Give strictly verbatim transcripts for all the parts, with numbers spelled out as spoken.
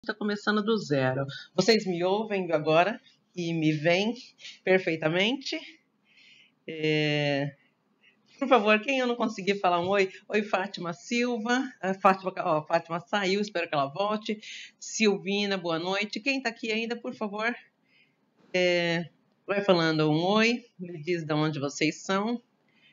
Está começando do zero. Vocês me ouvem agora e me veem perfeitamente? É... Por favor, quem eu não consegui falar um oi? Oi, Fátima Silva. A Fátima, ó, Fátima saiu, espero que ela volte. Silvina, boa noite. Quem está aqui ainda, por favor, é... vai falando um oi, me diz de onde vocês são,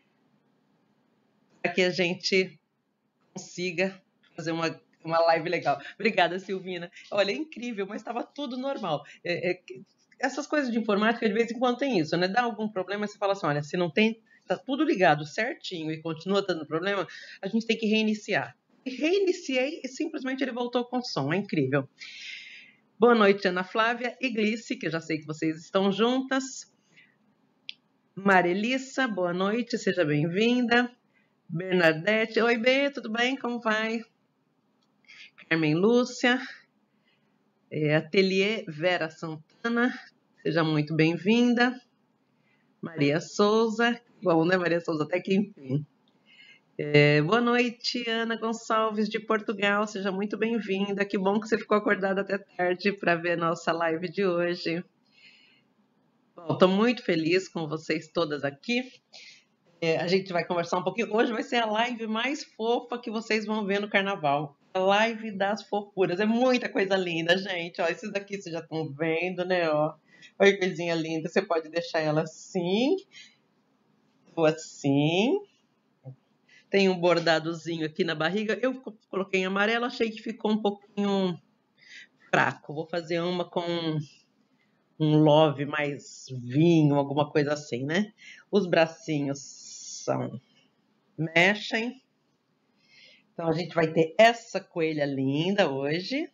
para que a gente consiga fazer uma Uma live legal. Obrigada, Silvina. Olha, é incrível, mas estava tudo normal. É, é, essas coisas de informática, de vez em quando tem isso, né? Dá algum problema, você fala assim, olha, se não tem, está tudo ligado certinho e continua dando problema, a gente tem que reiniciar. E reiniciei e simplesmente ele voltou com som. É incrível. Boa noite, Ana Flávia e Glice, que eu já sei que vocês estão juntas. Marelissa, boa noite, seja bem-vinda. Bernadette, oi, Bê, tudo bem? Como vai? Carmen Lúcia, é, Ateliê Vera Santana, seja muito bem-vinda. Maria Souza, bom, né, Maria Souza, até que enfim. É, boa noite, Ana Gonçalves, de Portugal, seja muito bem-vinda. Que bom que você ficou acordada até tarde para ver a nossa live de hoje. Bom, estou muito feliz com vocês todas aqui. É, a gente vai conversar um pouquinho. Hoje vai ser a live mais fofa que vocês vão ver no carnaval. A live das fofuras. É muita coisa linda, gente. Ó, esses daqui vocês já estão vendo, né? Ó. Olha que coisinha linda. Você pode deixar ela assim. Ou assim. Tem um bordadozinho aqui na barriga. Eu coloquei em amarelo, achei que ficou um pouquinho fraco. Vou fazer uma com um love mais vinho, alguma coisa assim, né? Os bracinhos são... mexem. Então, a gente vai ter essa coelha linda hoje.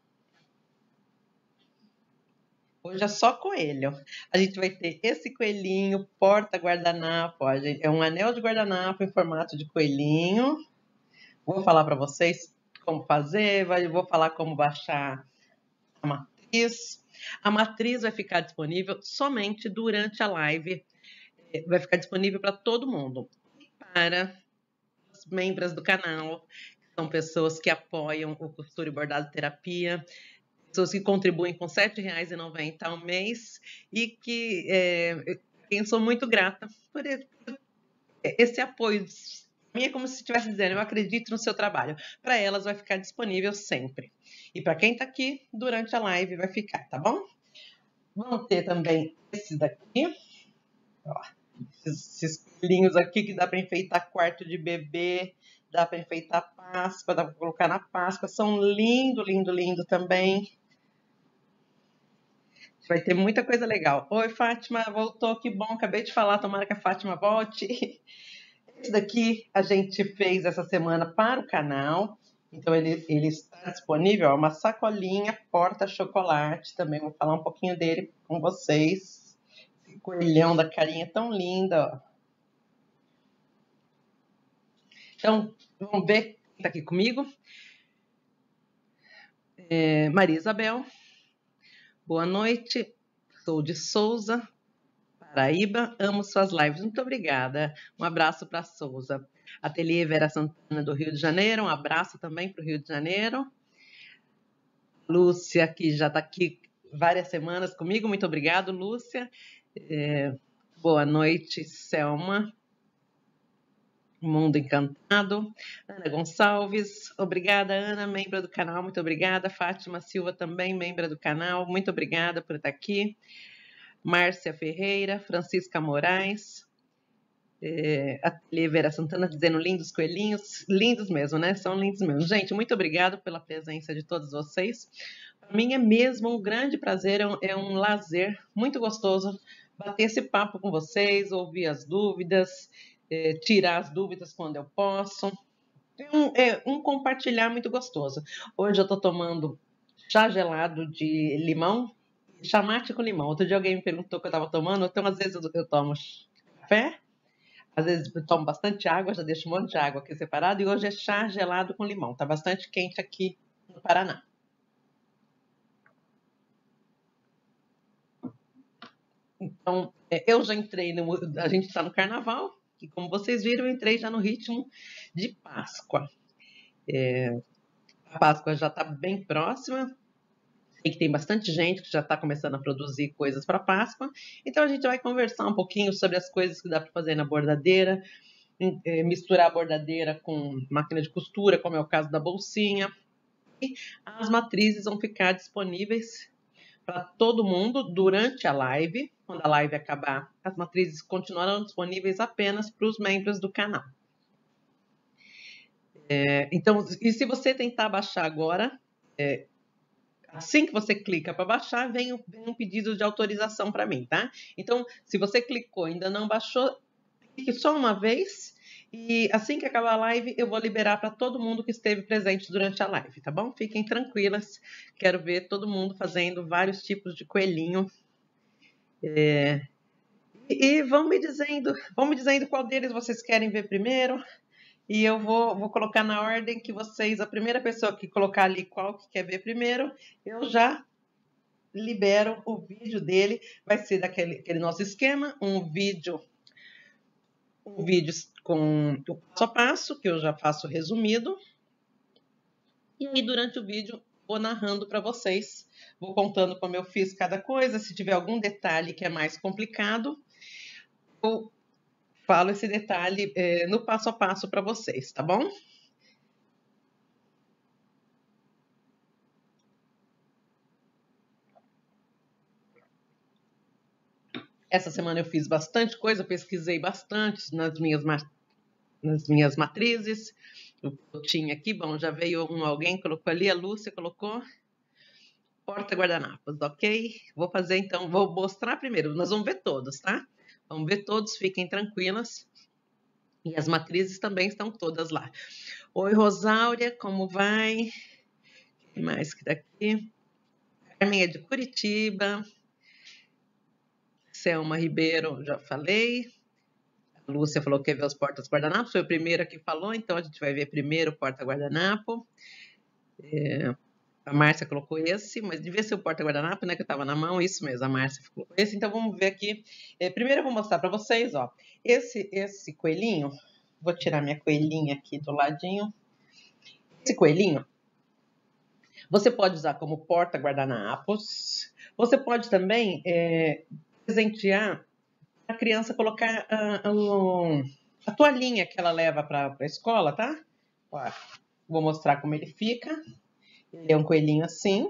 Hoje é só coelho. A gente vai ter esse coelhinho porta-guardanapo. É um anel de guardanapo em formato de coelhinho. Vou falar para vocês como fazer, vou falar como baixar a matriz. A matriz vai ficar disponível somente durante a live. Vai ficar disponível para todo mundo. Para os membros do canal, são pessoas que apoiam o Costura e Bordado Terapia, pessoas que contribuem com sete reais e noventa centavos ao mês e que é, eu sou muito grata por esse apoio. Para mim é como se estivesse dizendo, eu acredito no seu trabalho. Para elas vai ficar disponível sempre. E para quem está aqui, durante a live vai ficar, tá bom? Vamos ter também esses daqui. Ó, esses, esses pelinhos aqui que dá para enfeitar quarto de bebê, dá para enfeitar Páscoa, dá para colocar na Páscoa. São lindo, lindo, lindo também. Vai ter muita coisa legal. Oi, Fátima, voltou, que bom, acabei de falar, tomara que a Fátima volte. Esse daqui a gente fez essa semana para o canal, então ele, ele está disponível, ó, uma sacolinha porta-chocolate, também vou falar um pouquinho dele com vocês. Esse coelhão da carinha tão linda, ó. Então, vamos ver quem está aqui comigo. É, Maria Isabel. Boa noite, sou de Souza, Paraíba, amo suas lives, muito obrigada. Um abraço para Souza. Ateliê Vera Santana do Rio de Janeiro, um abraço também para o Rio de Janeiro. Lúcia, que já está aqui várias semanas comigo, muito obrigado, Lúcia. É, boa noite, Selma. Mundo Encantado. Ana Gonçalves, obrigada, Ana, membro do canal, muito obrigada. Fátima Silva também, membro do canal, muito obrigada por estar aqui. Márcia Ferreira, Francisca Moraes, é, Ateliê Vera Santana dizendo lindos coelhinhos, lindos mesmo, né? São lindos mesmo. Gente, muito obrigada pela presença de todos vocês. Para mim é mesmo um grande prazer, é um, é um lazer muito gostoso bater esse papo com vocês, ouvir as dúvidas, é, tirar as dúvidas quando eu posso. É um, é um compartilhar muito gostoso. Hoje eu estou tomando chá gelado de limão, chá mate com limão. Outro dia alguém me perguntou o que eu estava tomando, então às vezes eu tomo café, às vezes eu tomo bastante água, já deixo um monte de água aqui separado, e hoje é chá gelado com limão. Está bastante quente aqui no Paraná. Então, eu já entrei, no, a gente está no carnaval, e como vocês viram, eu entrei já no ritmo de Páscoa. É, a Páscoa já está bem próxima, Sei que tem bastante gente que já está começando a produzir coisas para Páscoa, então a gente vai conversar um pouquinho sobre as coisas que dá para fazer na bordadeira, misturar a bordadeira com máquina de costura, como é o caso da bolsinha. E as matrizes vão ficar disponíveis para todo mundo durante a live. Quando a live acabar, as matrizes continuarão disponíveis apenas para os membros do canal. É, então, e se você tentar baixar agora, é, assim que você clica para baixar, vem um, vem um pedido de autorização para mim, tá? Então, se você clicou e ainda não baixou, clique só uma vez e assim que acabar a live, eu vou liberar para todo mundo que esteve presente durante a live, tá bom? Fiquem tranquilas, quero ver todo mundo fazendo vários tipos de coelhinho. É, e, e vão me dizendo, vão me dizendo qual deles vocês querem ver primeiro. E eu vou, vou colocar na ordem que vocês, a primeira pessoa que colocar ali qual que quer ver primeiro, eu já libero o vídeo dele. Vai ser daquele aquele nosso esquema, um vídeo, um vídeo com o passo a passo, que eu já faço resumido. E aí, durante o vídeo, vou narrando para vocês, vou contando como eu fiz cada coisa. Se tiver algum detalhe que é mais complicado, eu falo esse detalhe é, no passo a passo para vocês, tá bom? Essa semana eu fiz bastante coisa, pesquisei bastante nas minhas, nas minhas matrizes. Eu tinha aqui, bom, já veio um, alguém, colocou ali, a Lúcia colocou. Porta guardanapos, ok? Vou fazer então, vou mostrar primeiro, nós vamos ver todos, tá? Vamos ver todos, fiquem tranquilas. E as matrizes também estão todas lá. Oi, Rosáurea, como vai? Quem mais que tá aqui? Carmen é de Curitiba. Selma Ribeiro, já falei. A Lúcia falou que quer ver os portas guardanapos, foi a primeira que falou, então a gente vai ver primeiro o porta guardanapo. É, a Márcia colocou esse, mas devia ser o porta guardanapo, né, que estava na mão, isso mesmo, a Márcia colocou esse. Então vamos ver aqui. É, primeiro eu vou mostrar para vocês, ó, esse, esse coelhinho, vou tirar minha coelhinha aqui do ladinho. Esse coelhinho, você pode usar como porta guardanapos, você pode também é, presentear a criança colocar a, a, a toalhinha que ela leva para a escola, tá? Ó, vou mostrar como ele fica. Ele é um coelhinho assim.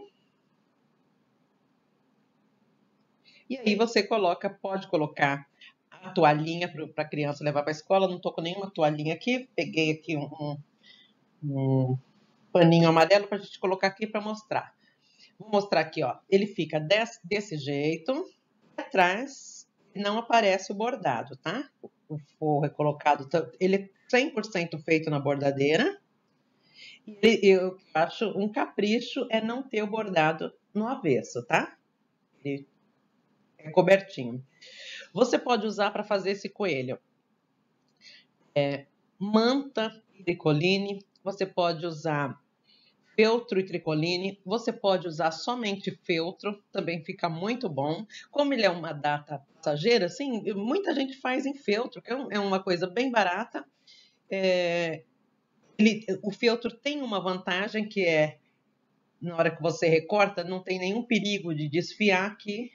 E aí você coloca, pode colocar a toalhinha para a criança levar para a escola. Não tô com nenhuma toalhinha aqui. Peguei aqui um, um, um paninho amarelo para a gente colocar aqui para mostrar. Vou mostrar aqui, ó. Ele fica desse, desse jeito. Atrás não aparece o bordado, tá? O forro é colocado, ele é cem por cento feito na bordadeira. E eu acho um capricho é não ter o bordado no avesso, tá? Ele é cobertinho. Você pode usar para fazer esse coelho é, manta e tricoline, você pode usar feltro e tricoline, você pode usar somente feltro, também fica muito bom. Como ele é uma data passageira, assim, muita gente faz em feltro, que é uma coisa bem barata. É, ele, o feltro tem uma vantagem que é, na hora que você recorta, não tem nenhum perigo de desfiar aqui.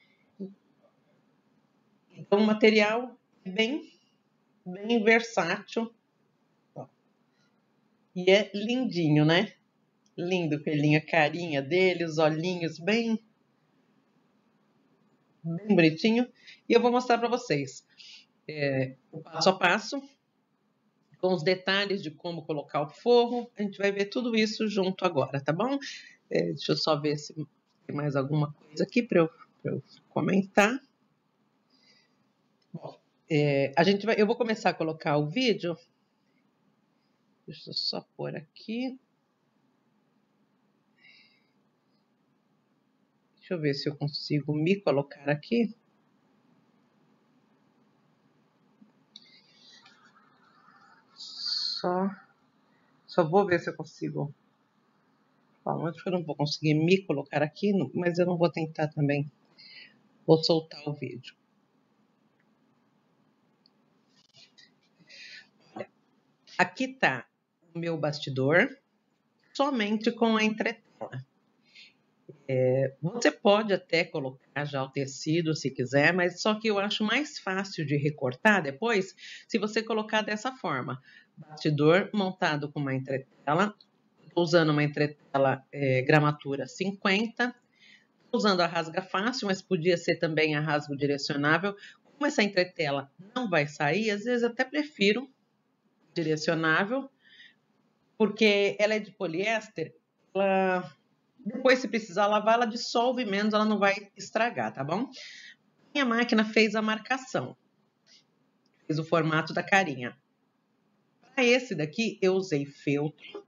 Então, o material é bem, bem versátil. E é lindinho, né? Lindo o coelhinho, a carinha dele, os olhinhos bem, bem bonitinho. E eu vou mostrar para vocês é, o passo a passo, com os detalhes de como colocar o forro. A gente vai ver tudo isso junto agora, tá bom? É, deixa eu só ver se tem mais alguma coisa aqui para eu, eu comentar. Bom, é, a gente vai, eu vou começar a colocar o vídeo. Deixa eu só pôr aqui. Deixa eu ver se eu consigo me colocar aqui. Só, só vou ver se eu consigo. Bom, acho que eu não vou conseguir me colocar aqui, mas eu não vou tentar também. Vou soltar o vídeo. Olha, aqui tá o meu bastidor, somente com a entretela. É, você pode até colocar já o tecido se quiser, mas só que eu acho mais fácil de recortar depois se você colocar dessa forma. Bastidor montado com uma entretela. Estou usando uma entretela é, gramatura cinquenta. Estou usando a rasga fácil, mas podia ser também a rasgo direcionável. Como essa entretela não vai sair, às vezes até prefiro direcionável, porque ela é de poliéster, ela, depois se precisar lavar, ela dissolve menos, ela não vai estragar, tá bom? Minha máquina fez a marcação, fez o formato da carinha. Para esse daqui, eu usei feltro,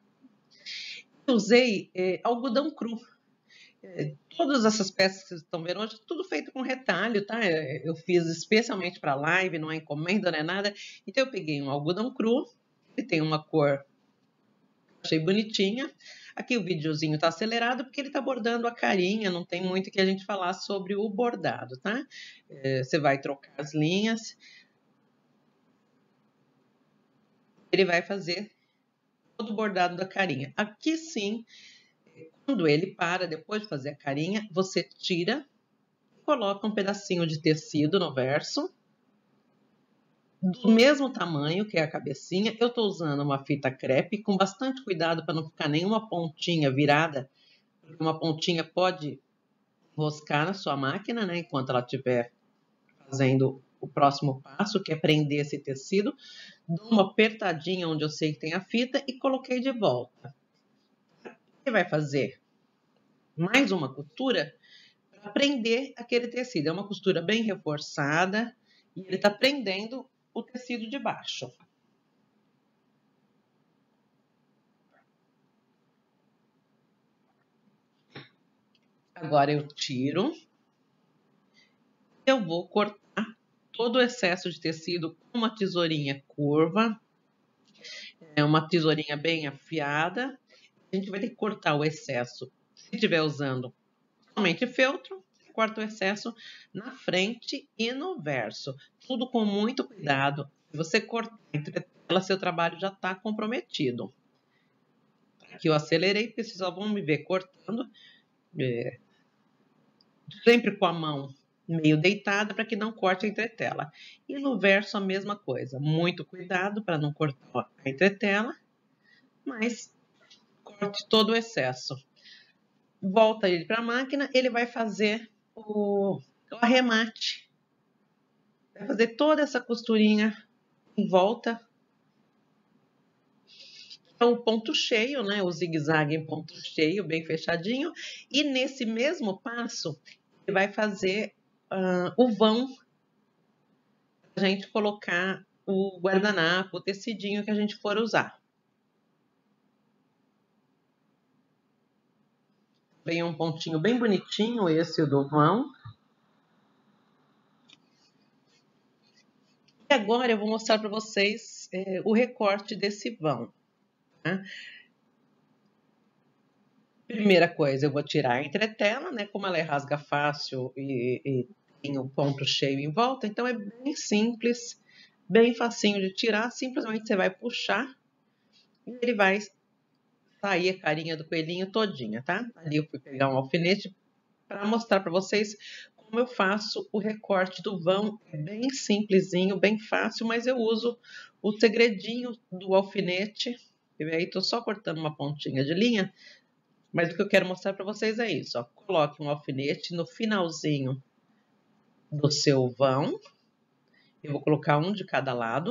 usei é, algodão cru. É, todas essas peças que vocês estão vendo hoje, tudo feito com retalho, tá? Eu fiz especialmente para live, não é encomenda, não é nada. Então eu peguei um algodão cru, que tem uma cor, achei bonitinha. Aqui o videozinho está acelerado porque ele está bordando a carinha, não tem muito que a gente falar sobre o bordado, tá? É, você vai trocar as linhas. Ele vai fazer todo o bordado da carinha. Aqui sim, quando ele para, depois de fazer a carinha, você tira, coloca um pedacinho de tecido no verso, do mesmo tamanho que é a cabecinha. Eu estou usando uma fita crepe, com bastante cuidado para não ficar nenhuma pontinha virada, porque uma pontinha pode enroscar na sua máquina, né, enquanto ela estiver fazendo o próximo passo, que é prender esse tecido. Dou uma apertadinha onde eu sei que tem a fita e coloquei de volta. Você vai fazer mais uma costura para prender aquele tecido. É uma costura bem reforçada e ele está prendendo o tecido de baixo. Agora eu tiro. Eu vou cortar todo o excesso de tecido com uma tesourinha curva. É uma tesourinha bem afiada. A gente vai ter que cortar o excesso. Se estiver usando somente feltro, corta o excesso na frente e no verso. Tudo com muito cuidado. Se você cortar entre elas, seu trabalho já está comprometido. Aqui eu acelerei, porque vocês só vão me ver cortando. É, sempre com a mão meio deitada para que não corte a entretela. E no verso a mesma coisa. Muito cuidado para não cortar a entretela, mas corte todo o excesso. Volta ele para a máquina, ele vai fazer o, o arremate. Vai fazer toda essa costurinha em volta. É o ponto cheio, né? O zigue-zague em ponto cheio, bem fechadinho. E nesse mesmo passo, ele vai fazer uh, o vão para a gente colocar o guardanapo, o tecidinho que a gente for usar. Vem um pontinho bem bonitinho esse do vão. E agora eu vou mostrar para vocês é, o recorte desse vão. Tá? Primeira coisa, eu vou tirar a entretela, né? Como ela é rasga fácil e, e tem o um ponto cheio em volta, então é bem simples, bem facinho de tirar. Simplesmente você vai puxar e ele vai sair a carinha do coelhinho todinha, tá? Ali eu fui pegar um alfinete para mostrar para vocês como eu faço o recorte do vão. É bem simplesinho, bem fácil, mas eu uso o segredinho do alfinete. E aí estou só cortando uma pontinha de linha. Mas o que eu quero mostrar para vocês é isso, ó. Coloque um alfinete no finalzinho do seu vão. Eu vou colocar um de cada lado.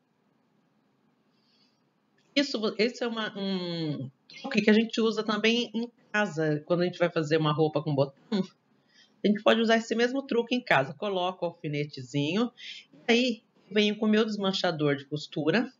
Isso, esse é uma, um truque que a gente usa também em casa, quando a gente vai fazer uma roupa com botão. A gente pode usar esse mesmo truque em casa. Coloco o alfinetezinho e aí venho com o meu desmanchador de costura.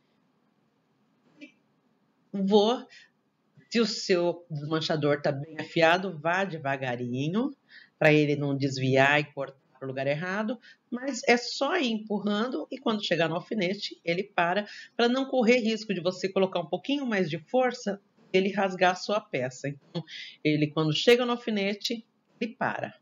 Vou... Se o seu desmanchador está bem afiado, vá devagarinho, para ele não desviar e cortar para o lugar errado, mas é só ir empurrando e quando chegar no alfinete, ele para, para não correr risco de você colocar um pouquinho mais de força, ele rasgar a sua peça. Então, ele quando chega no alfinete, ele para.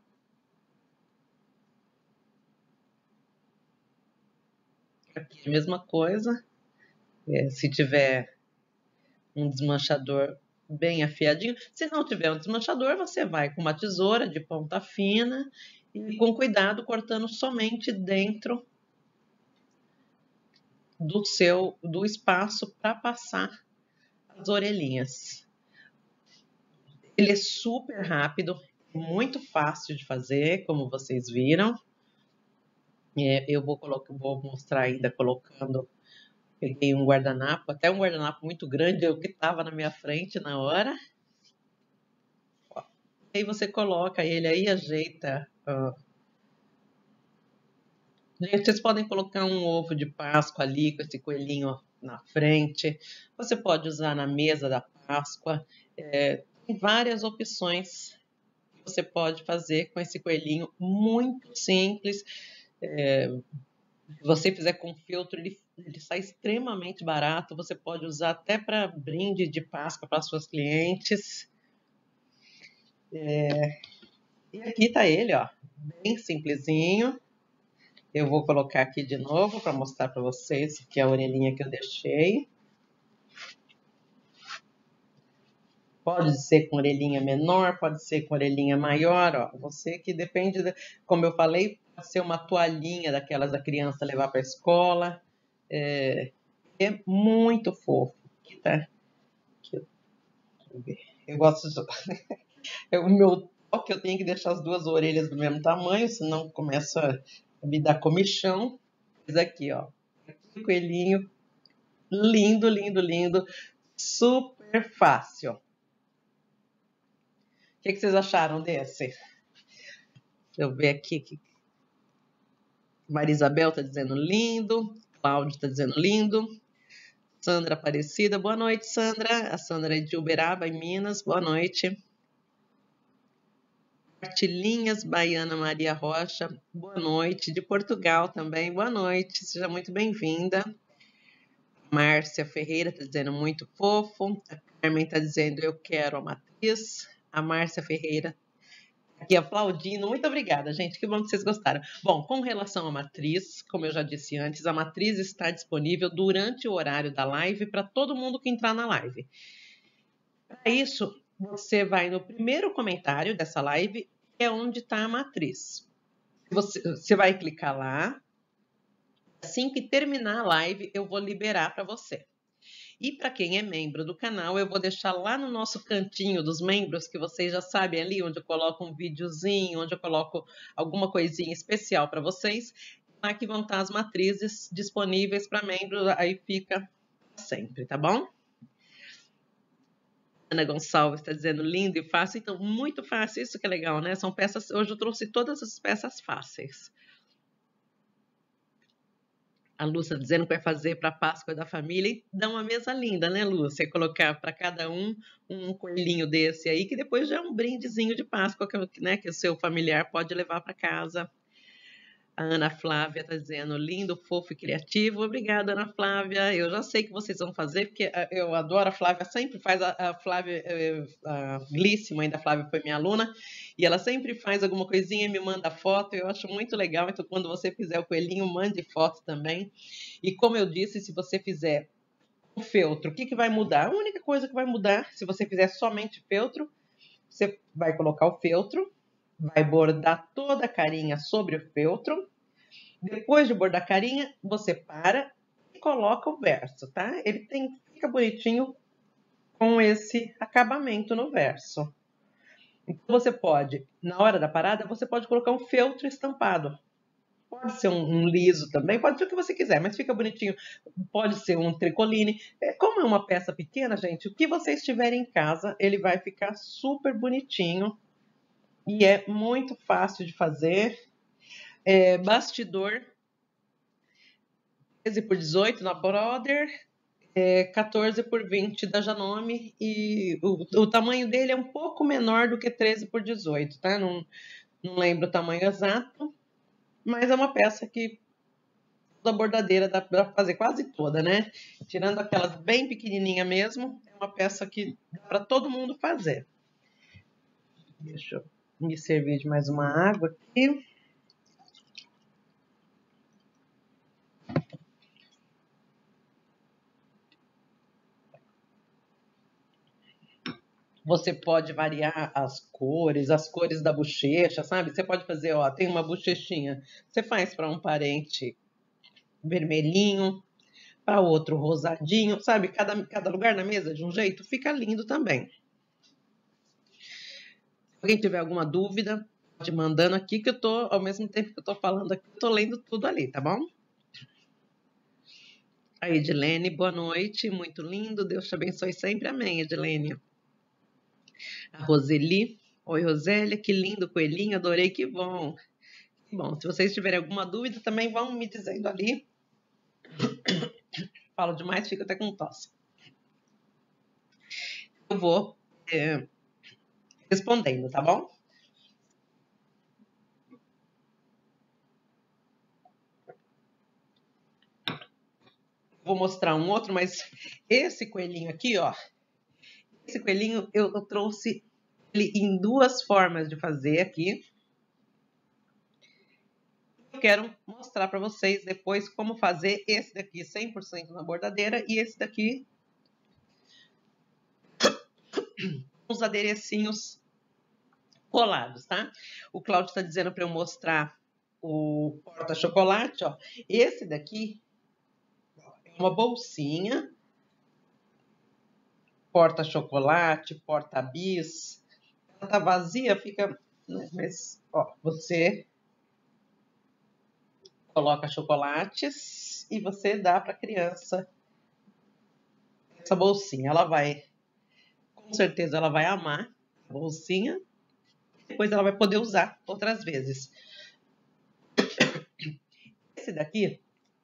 Aqui a mesma coisa, é, se tiver um desmanchador bem afiadinho. Se não tiver um desmanchador, você vai com uma tesoura de ponta fina e com cuidado cortando somente dentro do seu do espaço para passar as orelhinhas. Ele é super rápido, muito fácil de fazer, como vocês viram. É, eu vou, colocar, vou mostrar ainda colocando. Peguei um guardanapo, até um guardanapo muito grande, o que estava na minha frente na hora. Aí você coloca ele aí, ajeita. Ó. Gente, vocês podem colocar um ovo de Páscoa ali com esse coelhinho na frente. Você pode usar na mesa da Páscoa. É, tem várias opções que você pode fazer com esse coelhinho muito simples. É, se você fizer com filtro, ele, ele sai extremamente barato. Você pode usar até para brinde de Páscoa para suas clientes. É, e aqui está ele, ó, bem simplesinho. Eu vou colocar aqui de novo para mostrar para vocês que é a orelhinha que eu deixei. Pode ser com orelhinha menor, pode ser com orelhinha maior, ó. Você que depende, de, como eu falei, pode ser uma toalhinha daquelas da criança levar para a escola. É, é muito fofo. Aqui tá. Aqui, deixa eu ver. Eu gosto de... O meu toque, eu tenho que deixar as duas orelhas do mesmo tamanho, senão começa a me dar comichão. Mas aqui, ó. Aqui o coelhinho. Lindo, lindo, lindo. Super fácil. O que, que vocês acharam desse? Deixa eu ver aqui. Que... Maria Isabel está dizendo lindo. Cláudio está dizendo lindo. Sandra Aparecida. Boa noite, Sandra. A Sandra é de Uberaba, em Minas. Boa noite. Partilhinhas, Baiana Maria Rocha. Boa noite. De Portugal também. Boa noite. Seja muito bem-vinda. Márcia Ferreira está dizendo muito fofo. A Carmen está dizendo eu quero a matriz. A Márcia Ferreira aqui aplaudindo. Muito obrigada, gente. Que bom que vocês gostaram. Bom, com relação à matriz, como eu já disse antes, a matriz está disponível durante o horário da live para todo mundo que entrar na live. Para isso, você vai no primeiro comentário dessa live, que é onde está a matriz. Você, você vai clicar lá. Assim que terminar a live, eu vou liberar para você. E para quem é membro do canal, eu vou deixar lá no nosso cantinho dos membros, que vocês já sabem ali, onde eu coloco um videozinho, onde eu coloco alguma coisinha especial para vocês. Lá que vão estar as matrizes disponíveis para membros, aí fica sempre, tá bom? Ana Gonçalves está dizendo lindo e fácil, então muito fácil, isso que é legal, né? São peças, hoje eu trouxe todas as peças fáceis. A Lúcia dizendo que vai fazer para a Páscoa da família. E dá uma mesa linda, né, Lúcia? Colocar para cada um um coelhinho desse aí, que depois já é um brindezinho de Páscoa, que, né, que o seu familiar pode levar para casa. A Ana Flávia está dizendo lindo, fofo e criativo. Obrigada, Ana Flávia. Eu já sei que vocês vão fazer, porque eu adoro a Flávia, sempre faz. A, a Flávia, a Glice, mãe da Flávia, foi minha aluna, e ela sempre faz alguma coisinha e me manda foto. Eu acho muito legal. Então, quando você fizer o coelhinho, mande foto também. E como eu disse, se você fizer o feltro, o que, que vai mudar? A única coisa que vai mudar, se você fizer somente feltro, você vai colocar o feltro, vai bordar toda a carinha sobre o feltro. Depois de bordar a carinha, você para e coloca o verso, tá? Ele tem, fica bonitinho com esse acabamento no verso. Então você pode, na hora da parada, você pode colocar um feltro estampado. Pode ser um, um liso também, pode ser o que você quiser, mas fica bonitinho. Pode ser um tricoline. É, como é uma peça pequena, gente, o que vocês tiverem em casa, ele vai ficar super bonitinho. E é muito fácil de fazer. É, bastidor, treze por dezoito na Brother, é, quatorze por vinte da Janome. E o, o tamanho dele é um pouco menor do que treze por dezoito, tá? Não, não lembro o tamanho exato, mas é uma peça que toda bordadeira dá para fazer quase toda, né? Tirando aquelas bem pequenininha mesmo, é uma peça que dá para todo mundo fazer. Deixa eu me servir de mais uma água aqui. Você pode variar as cores, as cores da bochecha, sabe? Você pode fazer, ó, tem uma bochechinha. Você faz para um parente vermelhinho, para outro rosadinho, sabe? Cada, cada lugar na mesa de um jeito fica lindo também. Se alguém tiver alguma dúvida, pode mandando aqui que eu tô, ao mesmo tempo que eu tô falando aqui, eu tô lendo tudo ali, tá bom? A Edilene, boa noite, muito lindo, Deus te abençoe sempre, amém, Edilene. A Roseli, oi Rosélia, que lindo coelhinho, adorei, que bom. Que bom, se vocês tiverem alguma dúvida também vão me dizendo ali. Falo demais, fico até com tosse. Eu vou é, respondendo, tá bom? Vou mostrar um outro, mas esse coelhinho aqui, ó. Esse coelhinho eu, eu trouxe ele em duas formas de fazer aqui. Eu quero mostrar para vocês depois como fazer esse daqui cem por cento na bordadeira e esse daqui com os aderecinhos colados, tá? O Cláudio está dizendo para eu mostrar o porta-chocolate, ó. Esse daqui é uma bolsinha, porta-chocolate, porta-bis. Ela tá vazia, fica, né? Mas, ó, você coloca chocolates e você dá para a criança essa bolsinha. Ela vai, com certeza, ela vai amar a bolsinha. Depois ela vai poder usar outras vezes. Esse daqui,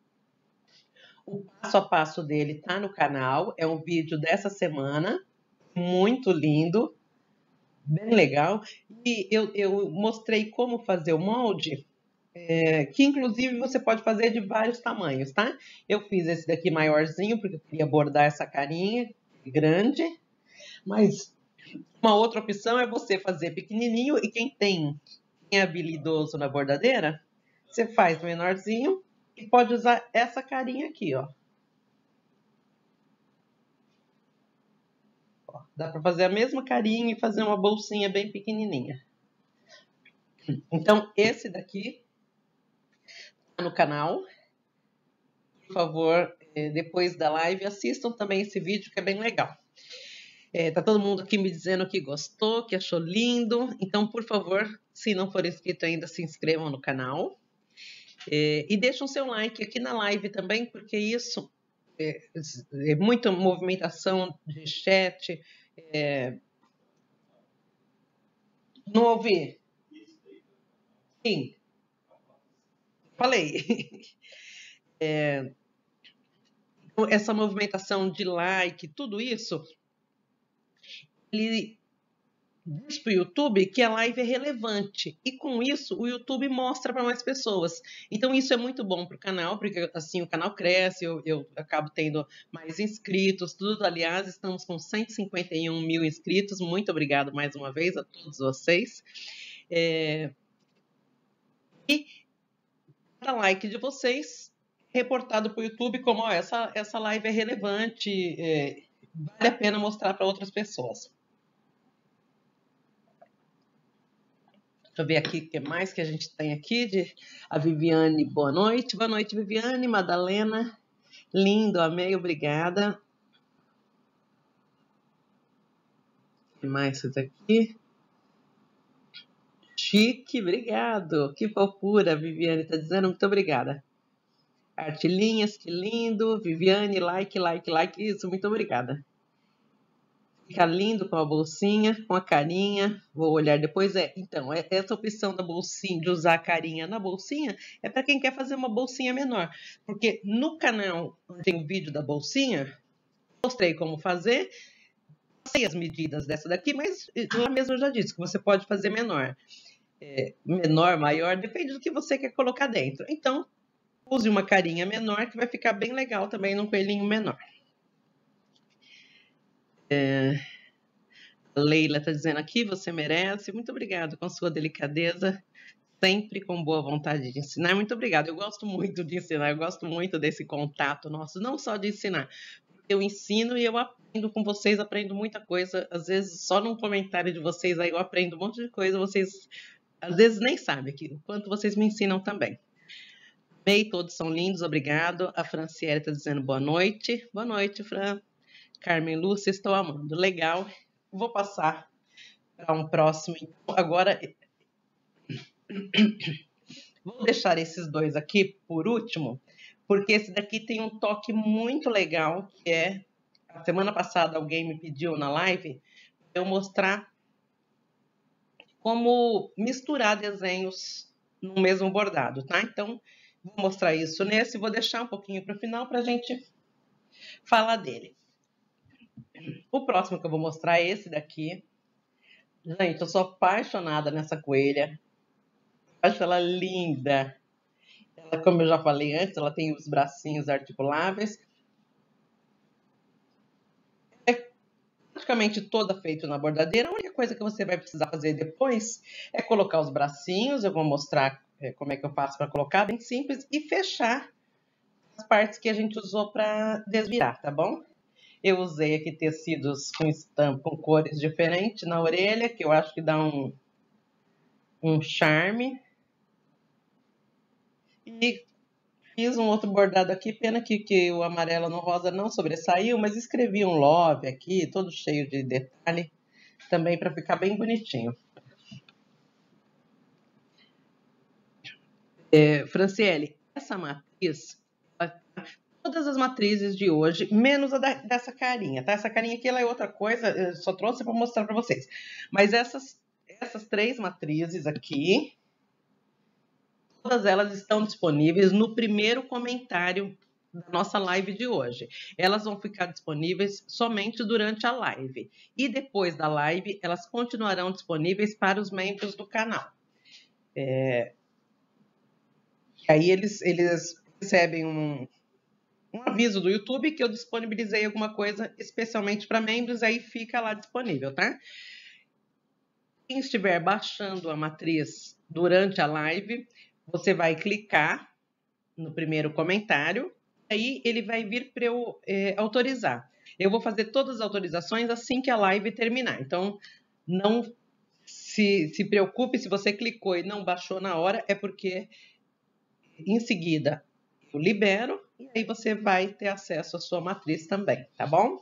o passo a passo dele tá no canal. É um vídeo dessa semana, muito lindo, bem legal. E eu, eu mostrei como fazer o molde, é, que inclusive você pode fazer de vários tamanhos, tá? Eu fiz esse daqui maiorzinho, porque eu queria bordar essa carinha grande. Mas uma outra opção é você fazer pequenininho e quem tem, quem é habilidoso na bordadeira, você faz menorzinho e pode usar essa carinha aqui, ó. Ó, dá para fazer a mesma carinha e fazer uma bolsinha bem pequenininha. Então, esse daqui tá no canal. Por favor, depois da live, assistam também esse vídeo que é bem legal. É, tá todo mundo aqui me dizendo que gostou, que achou lindo. Então, por favor, se não for inscrito ainda, se inscrevam no canal. É, e deixem o seu like aqui na live também, porque isso é, é muita movimentação de chat. É... Não ouvi? Sim, falei. É... Essa movimentação de like, tudo isso, ele diz para o YouTube que a live é relevante e com isso o YouTube mostra para mais pessoas. Então isso é muito bom para o canal, porque assim o canal cresce, eu, eu acabo tendo mais inscritos, tudo. Aliás, estamos com cento e cinquenta e um mil inscritos. Muito obrigado mais uma vez a todos vocês. É... E cada like de vocês reportado para o YouTube como ó, essa, essa live é relevante, é, vale a pena mostrar para outras pessoas. Deixa eu ver aqui o que mais que a gente tem aqui. De... A Viviane, boa noite. Boa noite, Viviane. Madalena, lindo, amei, obrigada. O que mais isso daqui? Chique, obrigado. Que fofura, Viviane está dizendo. Muito obrigada. Artilinhas, que lindo. Viviane, like, like, like. Isso, muito obrigada. Fica lindo com a bolsinha, com a carinha. Vou olhar depois. É, então, é, essa opção da bolsinha, de usar a carinha na bolsinha, é para quem quer fazer uma bolsinha menor. Porque no canal onde tem o vídeo da bolsinha, mostrei como fazer, sei as medidas dessa daqui, mas lá mesmo eu já disse que você pode fazer menor. É, menor, maior, depende do que você quer colocar dentro. Então, use uma carinha menor que vai ficar bem legal também num coelhinho menor. É... Leila está dizendo aqui, você merece. Muito obrigado com sua delicadeza, sempre com boa vontade de ensinar. Muito obrigada. Eu gosto muito de ensinar, eu gosto muito desse contato nosso, não só de ensinar. eu ensino e eu aprendo com vocês, aprendo muita coisa. Às vezes, só num comentário de vocês aí eu aprendo um monte de coisa. Vocês, às vezes, nem sabem aqui, o quanto vocês me ensinam também. Bem, todos são lindos, obrigado. A Franciele está dizendo boa noite. Boa noite, Fran. Carmen Lúcia, estou amando. Legal. Vou passar para um próximo. Então, agora, vou deixar esses dois aqui por último, porque esse daqui tem um toque muito legal, que é, a semana passada alguém me pediu na live, eu mostrar como misturar desenhos no mesmo bordado, tá? Então, vou mostrar isso nesse, vou deixar um pouquinho para o final para a gente falar dele. O próximo que eu vou mostrar é esse daqui. Gente, eu sou apaixonada nessa coelha. Acho ela linda. Ela, como eu já falei antes, ela tem os bracinhos articuláveis. É praticamente toda feita na bordadeira. A única coisa que você vai precisar fazer depois é colocar os bracinhos. Eu vou mostrar é, como é que eu faço para colocar, bem simples. E fechar as partes que a gente usou para desvirar, tá bom? Eu usei aqui tecidos com estampa, com cores diferentes na orelha, que eu acho que dá um, um charme. E fiz um outro bordado aqui, pena que, que o amarelo no rosa não sobressaiu, mas escrevi um love aqui, todo cheio de detalhe, também para ficar bem bonitinho. É, Franciele, essa matriz, todas as matrizes de hoje, menos a da, dessa carinha, tá? Essa carinha aqui ela é outra coisa, eu só trouxe para mostrar para vocês. Mas essas, essas três matrizes aqui, todas elas estão disponíveis no primeiro comentário da nossa live de hoje. Elas vão ficar disponíveis somente durante a live. E depois da live, elas continuarão disponíveis para os membros do canal. É... E aí eles, eles recebem um, um aviso do YouTube que eu disponibilizei alguma coisa especialmente para membros, aí fica lá disponível, tá? Quem estiver baixando a matriz durante a live, você vai clicar no primeiro comentário, aí ele vai vir para eu é, autorizar. Eu vou fazer todas as autorizações assim que a live terminar. Então, não se, se preocupe se você clicou e não baixou na hora, é porque em seguida eu libero e aí você vai ter acesso à sua matriz também, tá bom?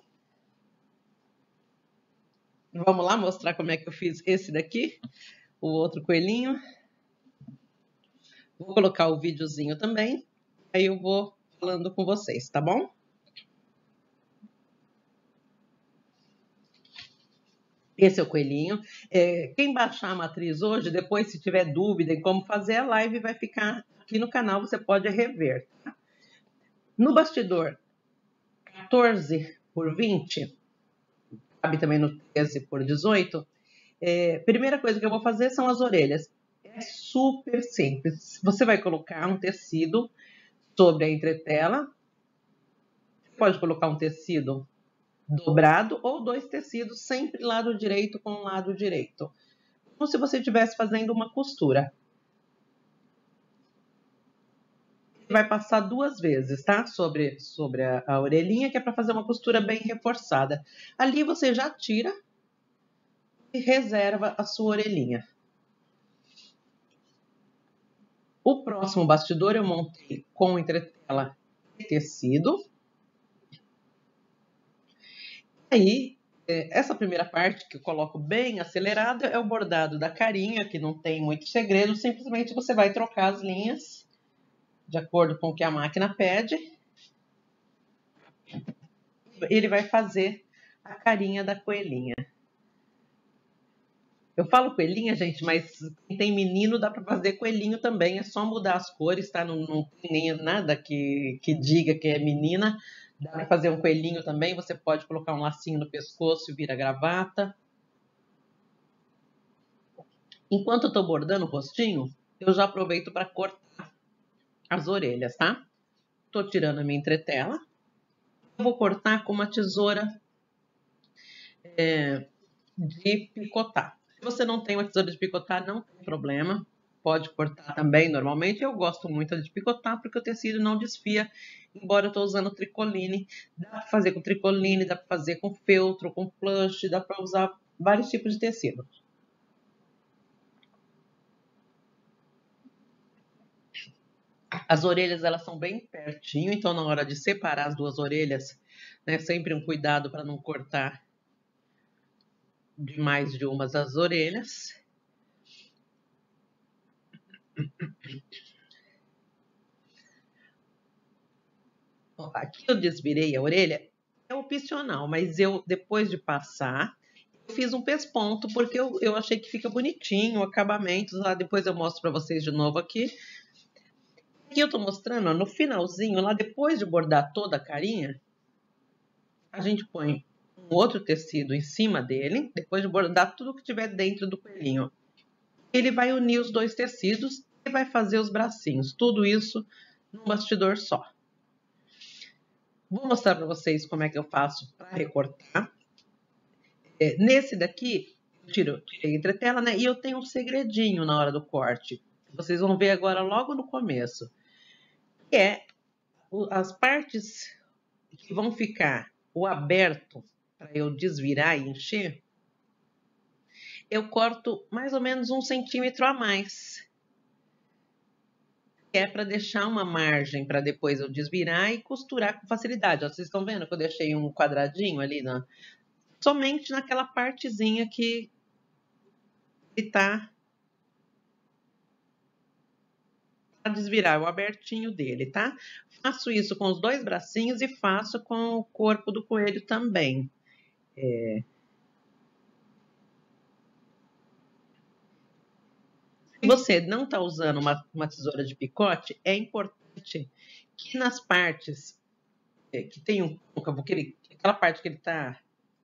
Vamos lá mostrar como é que eu fiz esse daqui, o outro coelhinho. Vou colocar o videozinho também, aí eu vou falando com vocês, tá bom? Esse é o coelhinho. É, quem baixar a matriz hoje, depois se tiver dúvida em como fazer, a live vai ficar aqui no canal, você pode rever. Tá? No bastidor quatorze por vinte, cabe também no treze por dezoito, é, primeira coisa que eu vou fazer são as orelhas. É super simples. Você vai colocar um tecido sobre a entretela. Pode colocar um tecido dobrado ou dois tecidos, sempre lado direito com lado direito. Como se você estivesse fazendo uma costura. Vai passar duas vezes, tá? Sobre, sobre a, a orelhinha, que é para fazer uma costura bem reforçada. Ali você já tira e reserva a sua orelhinha. O próximo bastidor eu montei com entretela e tecido. Aí, essa primeira parte que eu coloco bem acelerada é o bordado da carinha, que não tem muito segredo, simplesmente você vai trocar as linhas de acordo com o que a máquina pede. Ele vai fazer a carinha da coelhinha. Eu falo coelhinha, gente, mas quem tem menino dá para fazer coelhinho também, é só mudar as cores, tá? Não, não tem nem nada que, que diga que é menina. Dá para fazer um coelhinho também, você pode colocar um lacinho no pescoço e vira gravata. Enquanto eu estou bordando o rostinho, eu já aproveito para cortar as orelhas, tá? Estou tirando a minha entretela. Eu vou cortar com uma tesoura é, de picotar. Se você não tem uma tesoura de picotar, não tem problema. pode cortar também normalmente. Eu gosto muito de picotar porque o tecido não desfia, embora eu estou usando tricoline. Dá para fazer com tricoline, dá para fazer com feltro, com plush, dá para usar vários tipos de tecido. As orelhas, elas são bem pertinho, então na hora de separar as duas orelhas, né, sempre um cuidado para não cortar de mais de umas das orelhas. Aqui eu desvirei a orelha, é opcional, mas eu, depois de passar, eu fiz um pesponto, porque eu, eu achei que fica bonitinho, o acabamento, lá depois eu mostro para vocês de novo aqui. Aqui eu tô mostrando, ó, no finalzinho, lá depois de bordar toda a carinha, a gente põe um outro tecido em cima dele, depois de bordar tudo que tiver dentro do coelhinho. Ele vai unir os dois tecidos e vai fazer os bracinhos, tudo isso num bastidor só. Vou mostrar para vocês como é que eu faço para recortar. É, nesse daqui, eu tiro, tirei entretela, né? E eu tenho um segredinho na hora do corte. Vocês vão ver agora logo no começo. Que é as partes que vão ficar o aberto para eu desvirar e encher. Eu corto mais ou menos um centímetro a mais. É para deixar uma margem para depois eu desvirar e costurar com facilidade. Ó, vocês estão vendo que eu deixei um quadradinho ali, na, somente naquela partezinha que está para desvirar, o abertinho dele, tá? Faço isso com os dois bracinhos e faço com o corpo do coelho também. É... Se você não está usando uma, uma tesoura de picote, é importante que nas partes é, que tem um côncavo, que ele, aquela parte que ele está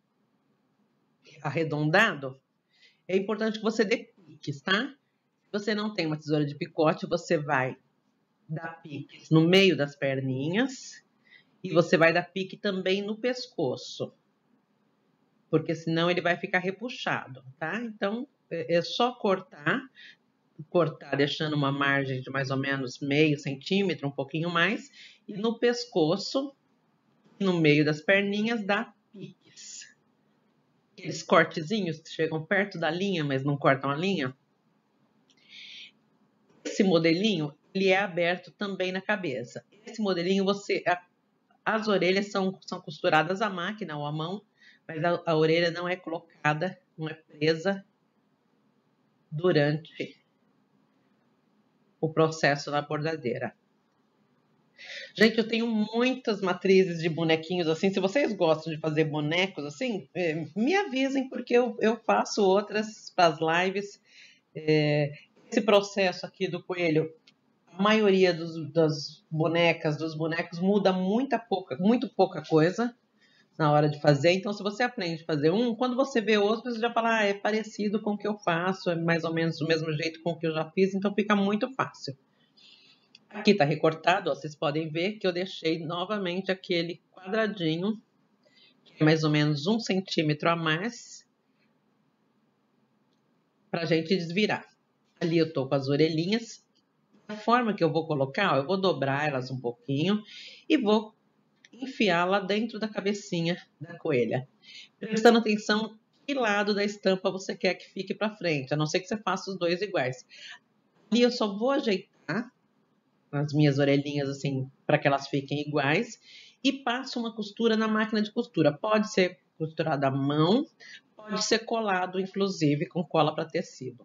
arredondado, é importante que você dê piques, tá? Se você não tem uma tesoura de picote, você vai dar piques no meio das perninhas e você vai dar pique também no pescoço, porque senão ele vai ficar repuxado, tá? Então, é só cortar, cortar deixando uma margem de mais ou menos meio centímetro, um pouquinho mais, e no pescoço, no meio das perninhas, dá piques. Aqueles cortezinhos que chegam perto da linha, mas não cortam a linha. Esse modelinho, ele é aberto também na cabeça. Esse modelinho, você, a, as orelhas são, são costuradas à máquina ou à mão, mas a, a orelha não é colocada, não é presa durante o processo na bordadeira. Gente, eu tenho muitas matrizes de bonequinhos assim. Se vocês gostam de fazer bonecos assim, me avisem, porque eu, eu faço outras para as lives. É, esse processo aqui do coelho, a maioria dos, das bonecas, dos bonecos, muda muita pouca, muito pouca coisa na hora de fazer. Então, se você aprende a fazer um, quando você vê outro, você já fala, ah, é parecido com o que eu faço, é mais ou menos do mesmo jeito com o que eu já fiz, então fica muito fácil. Aqui tá recortado, ó, vocês podem ver que eu deixei novamente aquele quadradinho, que é mais ou menos um centímetro a mais, pra gente desvirar. Ali eu tô com as orelhinhas. A forma que eu vou colocar, ó, eu vou dobrar elas um pouquinho e vou enfiar lá dentro da cabecinha da coelha. Prestando atenção que lado da estampa você quer que fique para frente, a não ser que você faça os dois iguais. Ali eu só vou ajeitar as minhas orelhinhas assim, para que elas fiquem iguais, e passo uma costura na máquina de costura. Pode ser costurada à mão, pode ser colado, inclusive, com cola para tecido.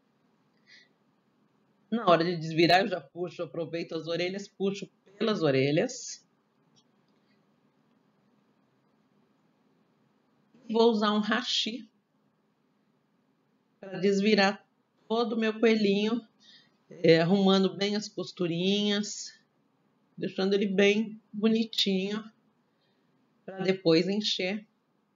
Na hora de desvirar, eu já puxo, aproveito as orelhas, puxo pelas orelhas. Vou usar um hashi para desvirar todo o meu coelhinho, é, arrumando bem as costurinhas, deixando ele bem bonitinho, para depois encher,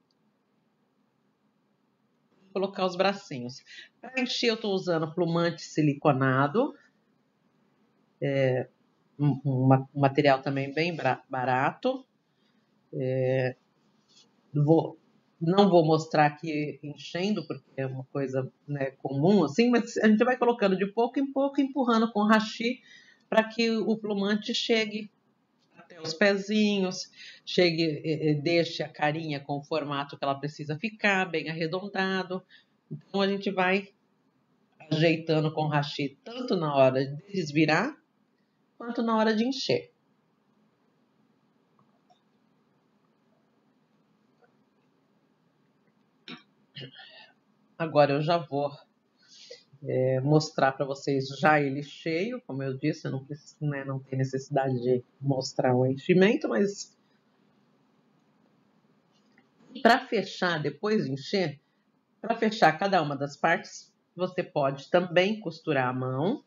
colocar os bracinhos. Para encher, eu estou usando plumante siliconado, é, um, um, um material também bem barato. É, vou Não vou mostrar aqui enchendo, porque é uma coisa, né, comum, assim, mas a gente vai colocando de pouco em pouco, empurrando com o hashi, para que o plumante chegue até os pezinhos, chegue, deixe a carinha com o formato que ela precisa ficar, bem arredondado. Então a gente vai ajeitando com o hashi, tanto na hora de desvirar, quanto na hora de encher. Agora eu já vou é, mostrar para vocês já ele cheio, como eu disse, eu não, preciso, né, não tem necessidade de mostrar o enchimento, mas para fechar, depois de encher, para fechar cada uma das partes, você pode também costurar a mão.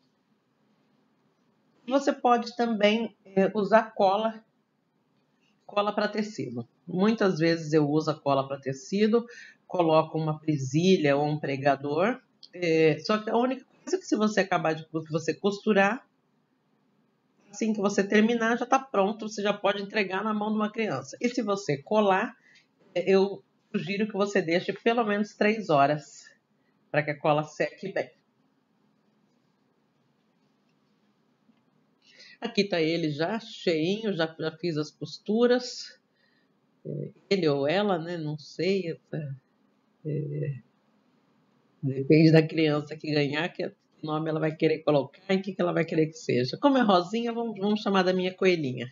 Você pode também é, usar cola, cola para tecido. Muitas vezes eu uso a cola para tecido, coloco uma presilha ou um pregador. É, só que a única coisa é que se você acabar de que você costurar, assim que você terminar, já está pronto, você já pode entregar na mão de uma criança. E se você colar, eu sugiro que você deixe pelo menos três horas para que a cola seque bem. Aqui está ele já cheinho, já, já fiz as costuras. Ele ou ela, né? Não sei. É, depende da criança que ganhar, que nome ela vai querer colocar e o que, que ela vai querer que seja. Como é rosinha, vamos, vamos chamar da minha coelhinha.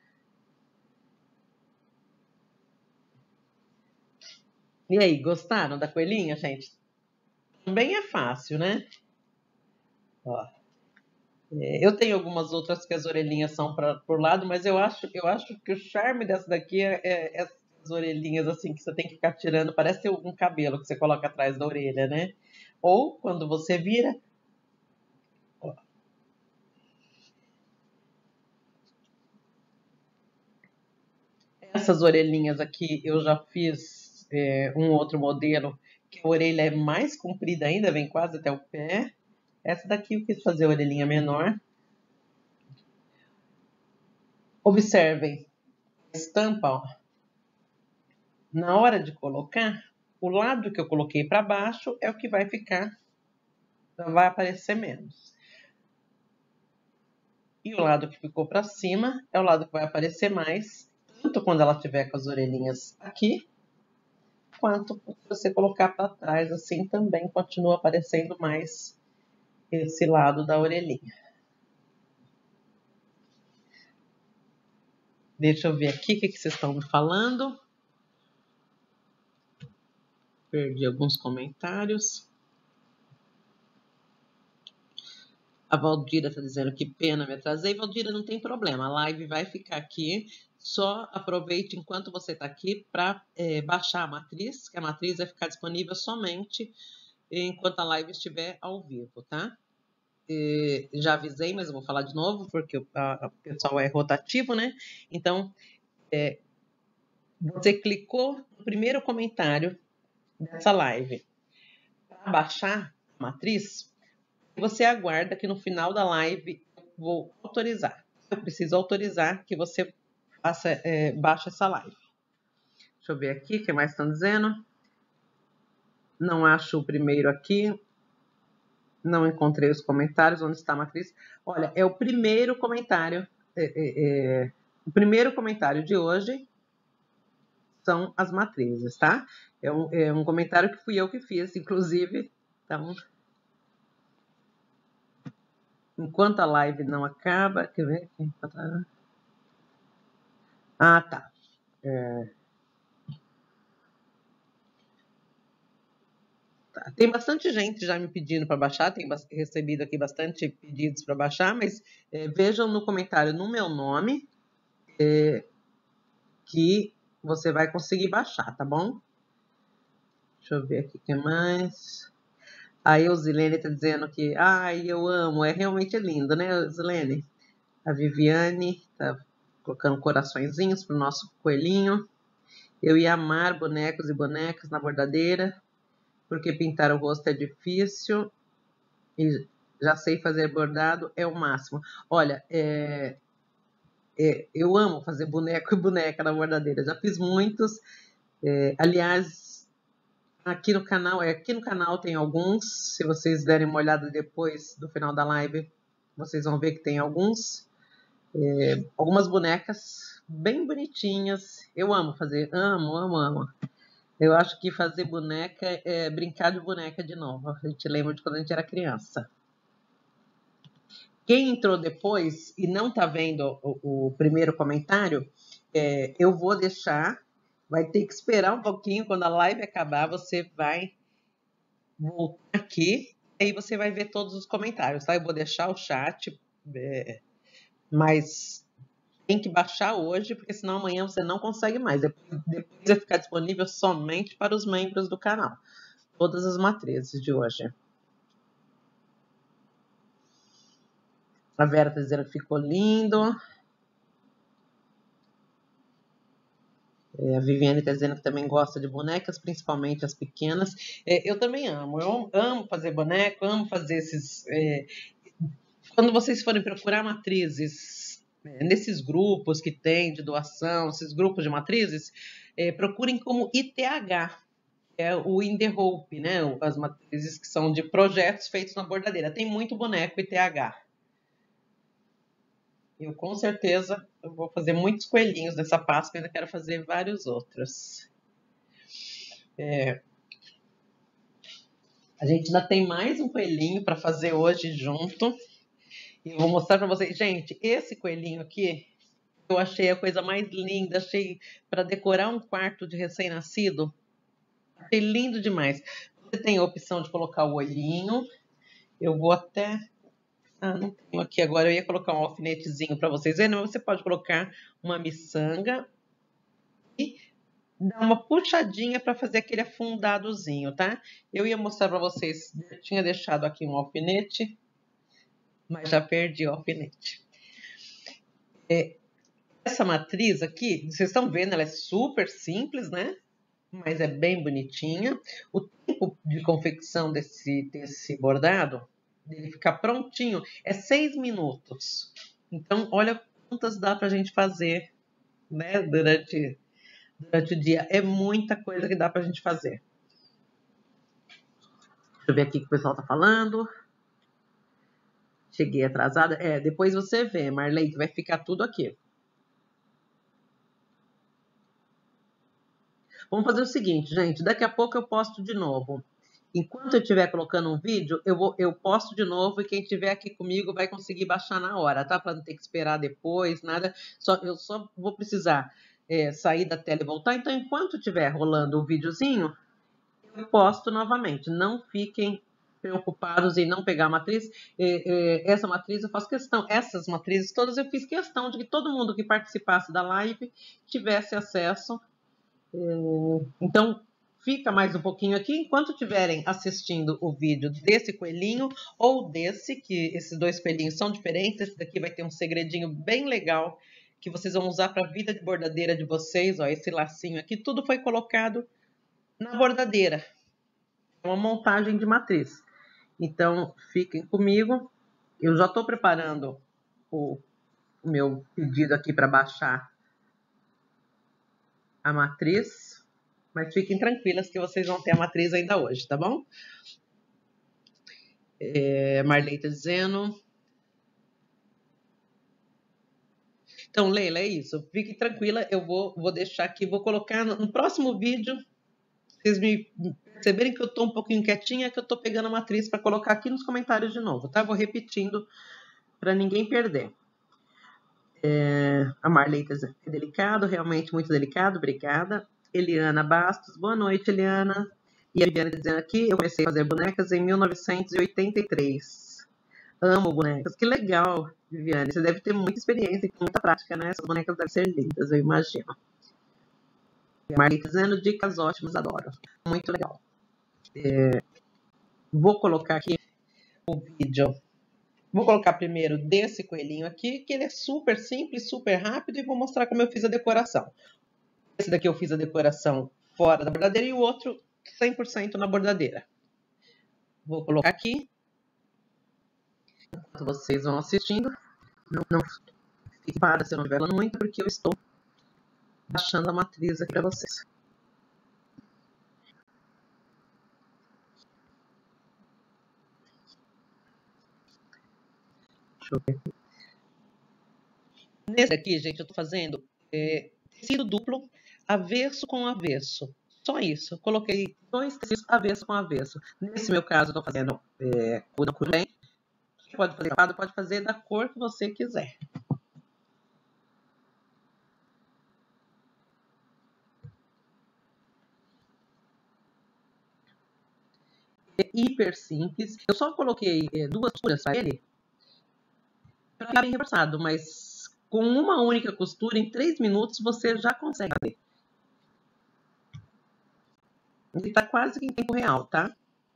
E aí, gostaram da coelhinha, gente? Também é fácil, né? Ó. É, eu tenho algumas outras que as orelhinhas são pra, por lado, mas eu acho, eu acho que o charme dessa daqui é, é, é as orelhinhas assim que você tem que ficar tirando. Parece um cabelo que você coloca atrás da orelha, né? Ou quando você vira. Ó, essas orelhinhas aqui eu já fiz é, um outro modelo que a orelha é mais comprida ainda, vem quase até o pé. Essa daqui eu quis fazer a orelhinha menor. Observem a estampa, ó. Na hora de colocar, o lado que eu coloquei para baixo é o que vai ficar, vai aparecer menos. E o lado que ficou para cima é o lado que vai aparecer mais, tanto quando ela tiver com as orelhinhas aqui, quanto se você colocar para trás, assim também continua aparecendo mais esse lado da orelhinha. Deixa eu ver aqui o que vocês estão me falando. Perdi alguns comentários. A Valdira está dizendo que pena, me atrasei. Valdira, não tem problema, a live vai ficar aqui. Só aproveite enquanto você está aqui para é, baixar a matriz, que a matriz vai ficar disponível somente enquanto a live estiver ao vivo, tá? E já avisei, mas eu vou falar de novo, porque o, a, o pessoal é rotativo, né? Então, é, você clicou no primeiro comentário dessa live para baixar a matriz, você aguarda que no final da live eu vou autorizar. Eu preciso autorizar que você faça, é, baixe essa live. Deixa eu ver aqui o que mais estão dizendo. Não acho o primeiro aqui. Não encontrei os comentários. Onde está a matriz? Olha, é o primeiro comentário. É, é, é, o primeiro comentário de hoje são as matrizes, tá? É um, é um comentário que fui eu que fiz, inclusive. Então, enquanto a live não acaba, quer ver? Ah, tá. É, tá. Tem bastante gente já me pedindo para baixar, tem recebido aqui bastante pedidos para baixar, mas é, vejam no comentário no meu nome é, que você vai conseguir baixar, tá bom? Deixa eu ver aqui o que mais. A Eusilene está dizendo que, ai, eu amo, é realmente lindo, né, Eusilene? A Viviane está colocando coraçõezinhos pro nosso coelhinho. Eu ia amar bonecos e bonecas na bordadeira, porque pintar o rosto é difícil e já sei fazer bordado, é o máximo. Olha, é, é, eu amo fazer boneco e boneca na bordadeira, já fiz muitos. É, aliás, aqui no canal, é, aqui no canal tem alguns, se vocês derem uma olhada depois do final da live, vocês vão ver que tem alguns, é, algumas bonecas bem bonitinhas. Eu amo fazer, amo, amo, amo. Eu acho que fazer boneca é brincar de boneca de novo. A gente lembra de quando a gente era criança. Quem entrou depois e não está vendo o, o primeiro comentário, é, eu vou deixar, vai ter que esperar um pouquinho, quando a live acabar, você vai voltar aqui, aí você vai ver todos os comentários, tá? Eu vou deixar o chat, é, mas tem que baixar hoje, porque senão amanhã você não consegue mais. Depois, depois vai ficar disponível somente para os membros do canal. Todas as matrizes de hoje. A Vera está dizendo que ficou lindo. É, a Viviane está dizendo que também gosta de bonecas, principalmente as pequenas. É, eu também amo. Eu amo fazer boneco, amo fazer esses... É, quando vocês forem procurar matrizes, é, nesses grupos que tem de doação, esses grupos de matrizes, é, procurem como I T H, é o In The Hope, né? As matrizes que são de projetos feitos na bordadeira. Tem muito boneco I T H. Eu, com certeza, eu vou fazer muitos coelhinhos nessa Páscoa, ainda quero fazer vários outros. É, a gente ainda tem mais um coelhinho para fazer hoje junto. E eu vou mostrar para vocês. Gente, esse coelhinho aqui, eu achei a coisa mais linda. Achei para decorar um quarto de recém-nascido. Achei lindo demais. Você tem a opção de colocar o olhinho. Eu vou até... Ah, não tenho aqui agora. Eu ia colocar um alfinetezinho para vocês verem, mas você pode colocar uma miçanga e dar uma puxadinha para fazer aquele afundadozinho, tá? Eu ia mostrar para vocês. Eu tinha deixado aqui um alfinete, mas já perdi o alfinete. É, essa matriz aqui, vocês estão vendo, ela é super simples, né? Mas é bem bonitinha. O tempo de confecção desse, desse bordado, dele ficar prontinho, é seis minutos. Então, olha quantas dá pra gente fazer, né, durante, durante o dia. É muita coisa que dá pra gente fazer. Deixa eu ver aqui o que o pessoal tá falando. Cheguei atrasada. É, depois você vê, Marley, que vai ficar tudo aqui. Vamos fazer o seguinte, gente. Daqui a pouco eu posto de novo. Enquanto eu estiver colocando um vídeo, eu, vou, eu posto de novo e quem estiver aqui comigo vai conseguir baixar na hora, tá? Para não ter que esperar depois, nada. Só, eu só vou precisar é, sair da tela e voltar. Então, enquanto estiver rolando o videozinho, eu posto novamente. Não fiquem preocupados em não pegar a matriz. É, é, essa matriz eu faço questão. Essas matrizes todas eu fiz questão de que todo mundo que participasse da live tivesse acesso. É, então, fica mais um pouquinho aqui, enquanto estiverem assistindo o vídeo desse coelhinho ou desse, que esses dois coelhinhos são diferentes. Esse daqui vai ter um segredinho bem legal que vocês vão usar para a vida de bordadeira de vocês. Ó, esse lacinho aqui, tudo foi colocado na bordadeira. É uma montagem de matriz. Então, fiquem comigo. Eu já estou preparando o, o meu pedido aqui para baixar a matriz. Mas fiquem tranquilas que vocês vão ter a matriz ainda hoje, tá bom? É, Marley tá dizendo. Então, Leila, é isso. Fique tranquila, eu vou, vou deixar aqui, vou colocar no, no próximo vídeo. Vocês me perceberem que eu tô um pouquinho quietinha, que eu tô pegando a matriz para colocar aqui nos comentários de novo, tá? Vou repetindo para ninguém perder. É, a Marley tá dizendo, é delicado, realmente muito delicado, obrigada. Eliana Bastos, boa noite, Eliana. E a Viviane dizendo aqui, eu comecei a fazer bonecas em mil novecentos e oitenta e três. Amo bonecas. Que legal, Viviane. Você deve ter muita experiência e muita prática, né? Essas bonecas devem ser lindas, eu imagino. A Marley dizendo, dicas ótimas, adoro. Muito legal. É, vou colocar aqui o vídeo. Vou colocar primeiro desse coelhinho aqui, que ele é super simples, super rápido, e vou mostrar como eu fiz a decoração. Esse daqui eu fiz a decoração fora da bordadeira e o outro cem por cento na bordadeira. Vou colocar aqui. Enquanto vocês vão assistindo, não, não fique parada se eu não estiver falando muito, porque eu estou baixando a matriz aqui para vocês. eu ver. Nesse aqui, gente, eu tô fazendo é, tecido duplo, avesso com avesso. Só isso. Eu coloquei dois tecidos avesso com avesso. Nesse meu caso, eu tô fazendo é, algodão cru também. Pode fazer, pode fazer da cor que você quiser. É hiper simples. Eu só coloquei é, duas costuras para ele para ficar bem reforçado, mas com uma única costura, em três minutos, você já consegue fazer. Ele está quase que em tempo real, tá?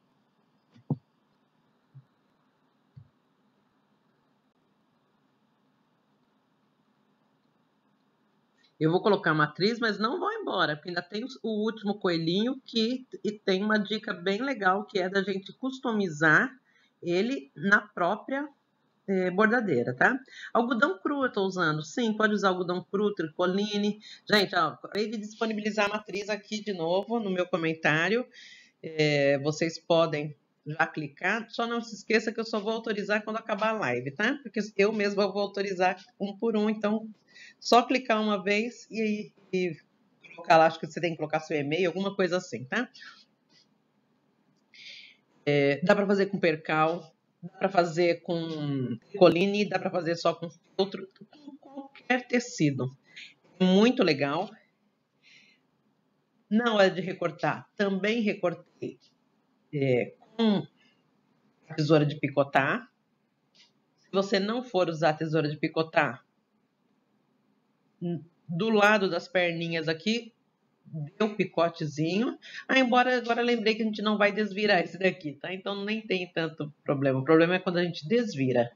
Eu vou colocar a matriz, mas não vou embora, porque ainda tem o último coelhinho que e tem uma dica bem legal, que é da gente customizar ele na própria é, bordadeira, tá? Algodão cru eu tô usando. Sim, pode usar algodão cru, tricoline. Gente, ó, acabei de disponibilizar a matriz aqui de novo no meu comentário. É, vocês podem já clicar. Só não se esqueça que eu só vou autorizar quando acabar a live, tá? Porque eu mesma vou autorizar um por um, então só clicar uma vez e, e colocar lá, acho que você tem que colocar seu e-mail, alguma coisa assim, tá? É, dá para fazer com percal, dá para fazer com coline, dá para fazer só com feltro, com qualquer tecido. Muito legal. Na hora de recortar, também recortei é, com a tesoura de picotar. Se você não for usar a tesoura de picotar, do lado das perninhas aqui, deu picotezinho. Ah, embora agora lembrei que a gente não vai desvirar esse daqui, tá? Então nem tem tanto problema. O problema é quando a gente desvira.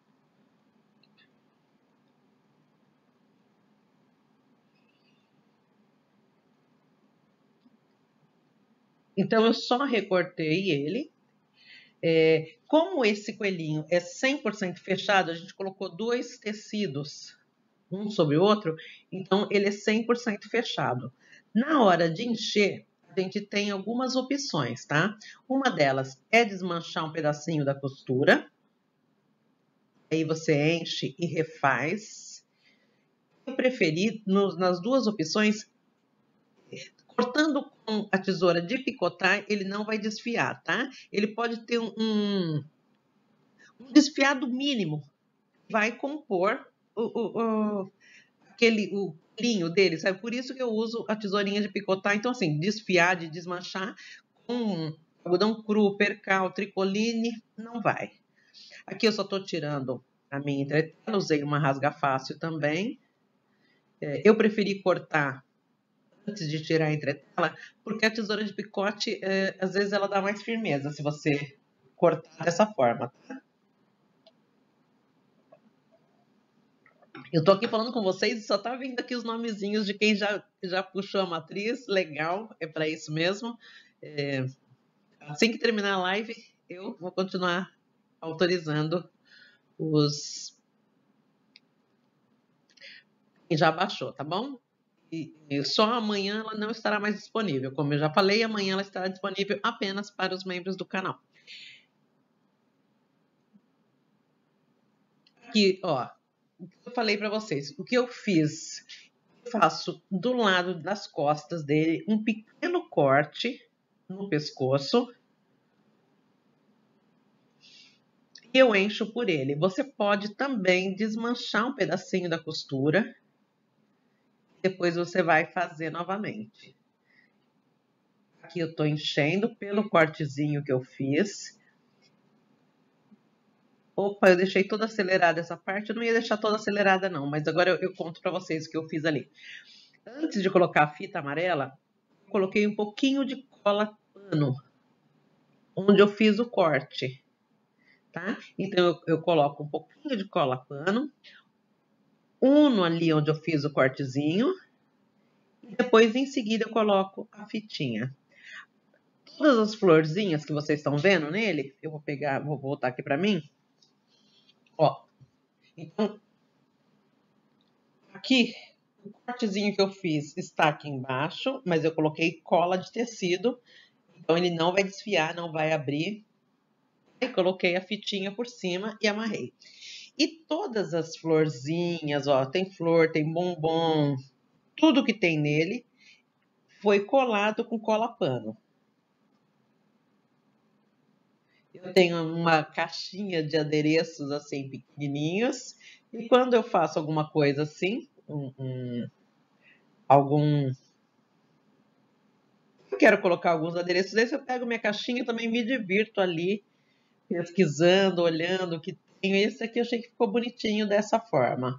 Então eu só recortei ele. É, como esse coelhinho é cem por cento fechado, a gente colocou dois tecidos, um sobre o outro, então ele é cem por cento fechado. Na hora de encher, a gente tem algumas opções, tá? Uma delas é desmanchar um pedacinho da costura. Aí você enche e refaz. Eu preferi, no, nas duas opções, cortando com a tesoura de picotar, ele não vai desfiar, tá? Ele pode ter um, um, um desfiado mínimo, vai compor o, o, o, aquele, o linho dele, sabe? Por isso que eu uso a tesourinha de picotar. Então, assim, desfiar, de desmanchar, com algodão cru, percal, tricoline, não vai. Aqui eu só tô tirando a minha entretela, usei uma rasga fácil também. É, eu preferi cortar antes de tirar a entretela, porque a tesoura de picote, é, às vezes ela dá mais firmeza se você cortar dessa forma, tá? Eu tô aqui falando com vocês e só tá vindo aqui os nomezinhos de quem já, já puxou a matriz. Legal, é para isso mesmo. É, assim que terminar a live, eu vou continuar autorizando os... Quem já baixou, tá bom? E, e só amanhã ela não estará mais disponível. Como eu já falei, amanhã ela estará disponível apenas para os membros do canal. Aqui, ó, o que eu falei para vocês, o que eu fiz, eu faço do lado das costas dele um pequeno corte no pescoço e eu encho por ele. Você pode também desmanchar um pedacinho da costura, depois você vai fazer novamente. Aqui eu estou enchendo pelo cortezinho que eu fiz. Opa, eu deixei toda acelerada essa parte. Eu não ia deixar toda acelerada não, mas agora eu, eu conto para vocês o que eu fiz ali. Antes de colocar a fita amarela, eu coloquei um pouquinho de cola pano, onde eu fiz o corte, tá? Então eu, eu coloco um pouquinho de cola pano, uno ali onde eu fiz o cortezinho, e depois em seguida eu coloco a fitinha. Todas as florzinhas que vocês estão vendo nele, eu vou pegar, vou voltar aqui para mim. Ó, então, aqui, o cortezinho que eu fiz está aqui embaixo, mas eu coloquei cola de tecido, então ele não vai desfiar, não vai abrir. E coloquei a fitinha por cima e amarrei. E todas as florzinhas, ó, tem flor, tem bombom, tudo que tem nele foi colado com cola pano. Eu tenho uma caixinha de adereços assim pequenininhos e quando eu faço alguma coisa assim, um, um, algum eu quero colocar alguns adereços desses, eu pego minha caixinha e também me divirto ali pesquisando, olhando o que tem. Esse aqui eu achei que ficou bonitinho dessa forma.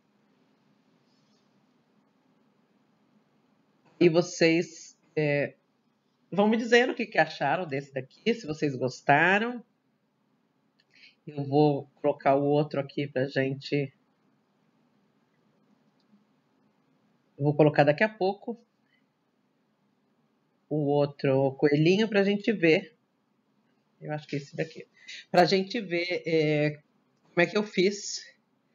E vocês é, vão me dizendo o que, que acharam desse daqui, se vocês gostaram. Eu vou colocar o outro aqui pra gente. Eu vou colocar daqui a pouco o outro coelhinho pra gente ver. Eu acho que é esse daqui. Pra gente ver é, como é que eu fiz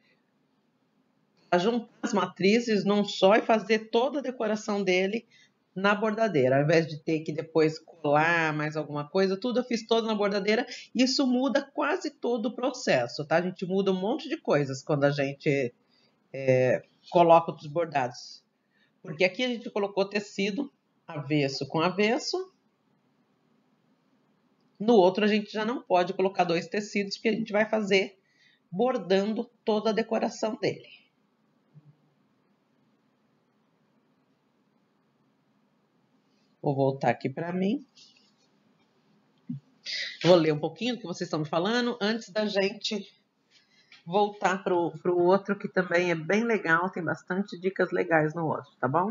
para juntar as matrizes num só e fazer toda a decoração dele na bordadeira, ao invés de ter que depois colar mais alguma coisa, tudo eu fiz todo na bordadeira. Isso muda quase todo o processo, tá? A gente muda um monte de coisas quando a gente é, coloca outros bordados. Porque aqui a gente colocou tecido avesso com avesso. No outro a gente já não pode colocar dois tecidos, porque a gente vai fazer bordando toda a decoração dele. Vou voltar aqui para mim. Vou ler um pouquinho do que vocês estão me falando antes da gente voltar para o outro, que também é bem legal, tem bastante dicas legais no outro, tá bom?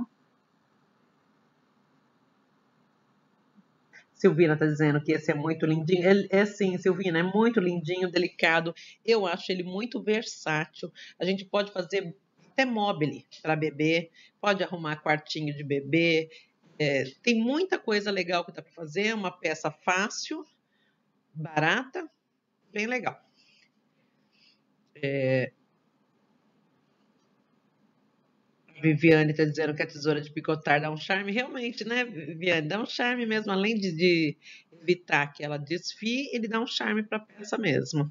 Silvina está dizendo que esse é muito lindinho. Ele, é sim, Silvina, é muito lindinho, delicado. Eu acho ele muito versátil. A gente pode fazer até mobile para bebê, pode arrumar quartinho de bebê. É, tem muita coisa legal que dá para fazer, uma peça fácil, barata, bem legal. É, Viviane está dizendo que a tesoura de picotar dá um charme. Realmente, né, Viviane? Dá um charme mesmo. Além de, de evitar que ela desfie, ele dá um charme para a peça mesmo.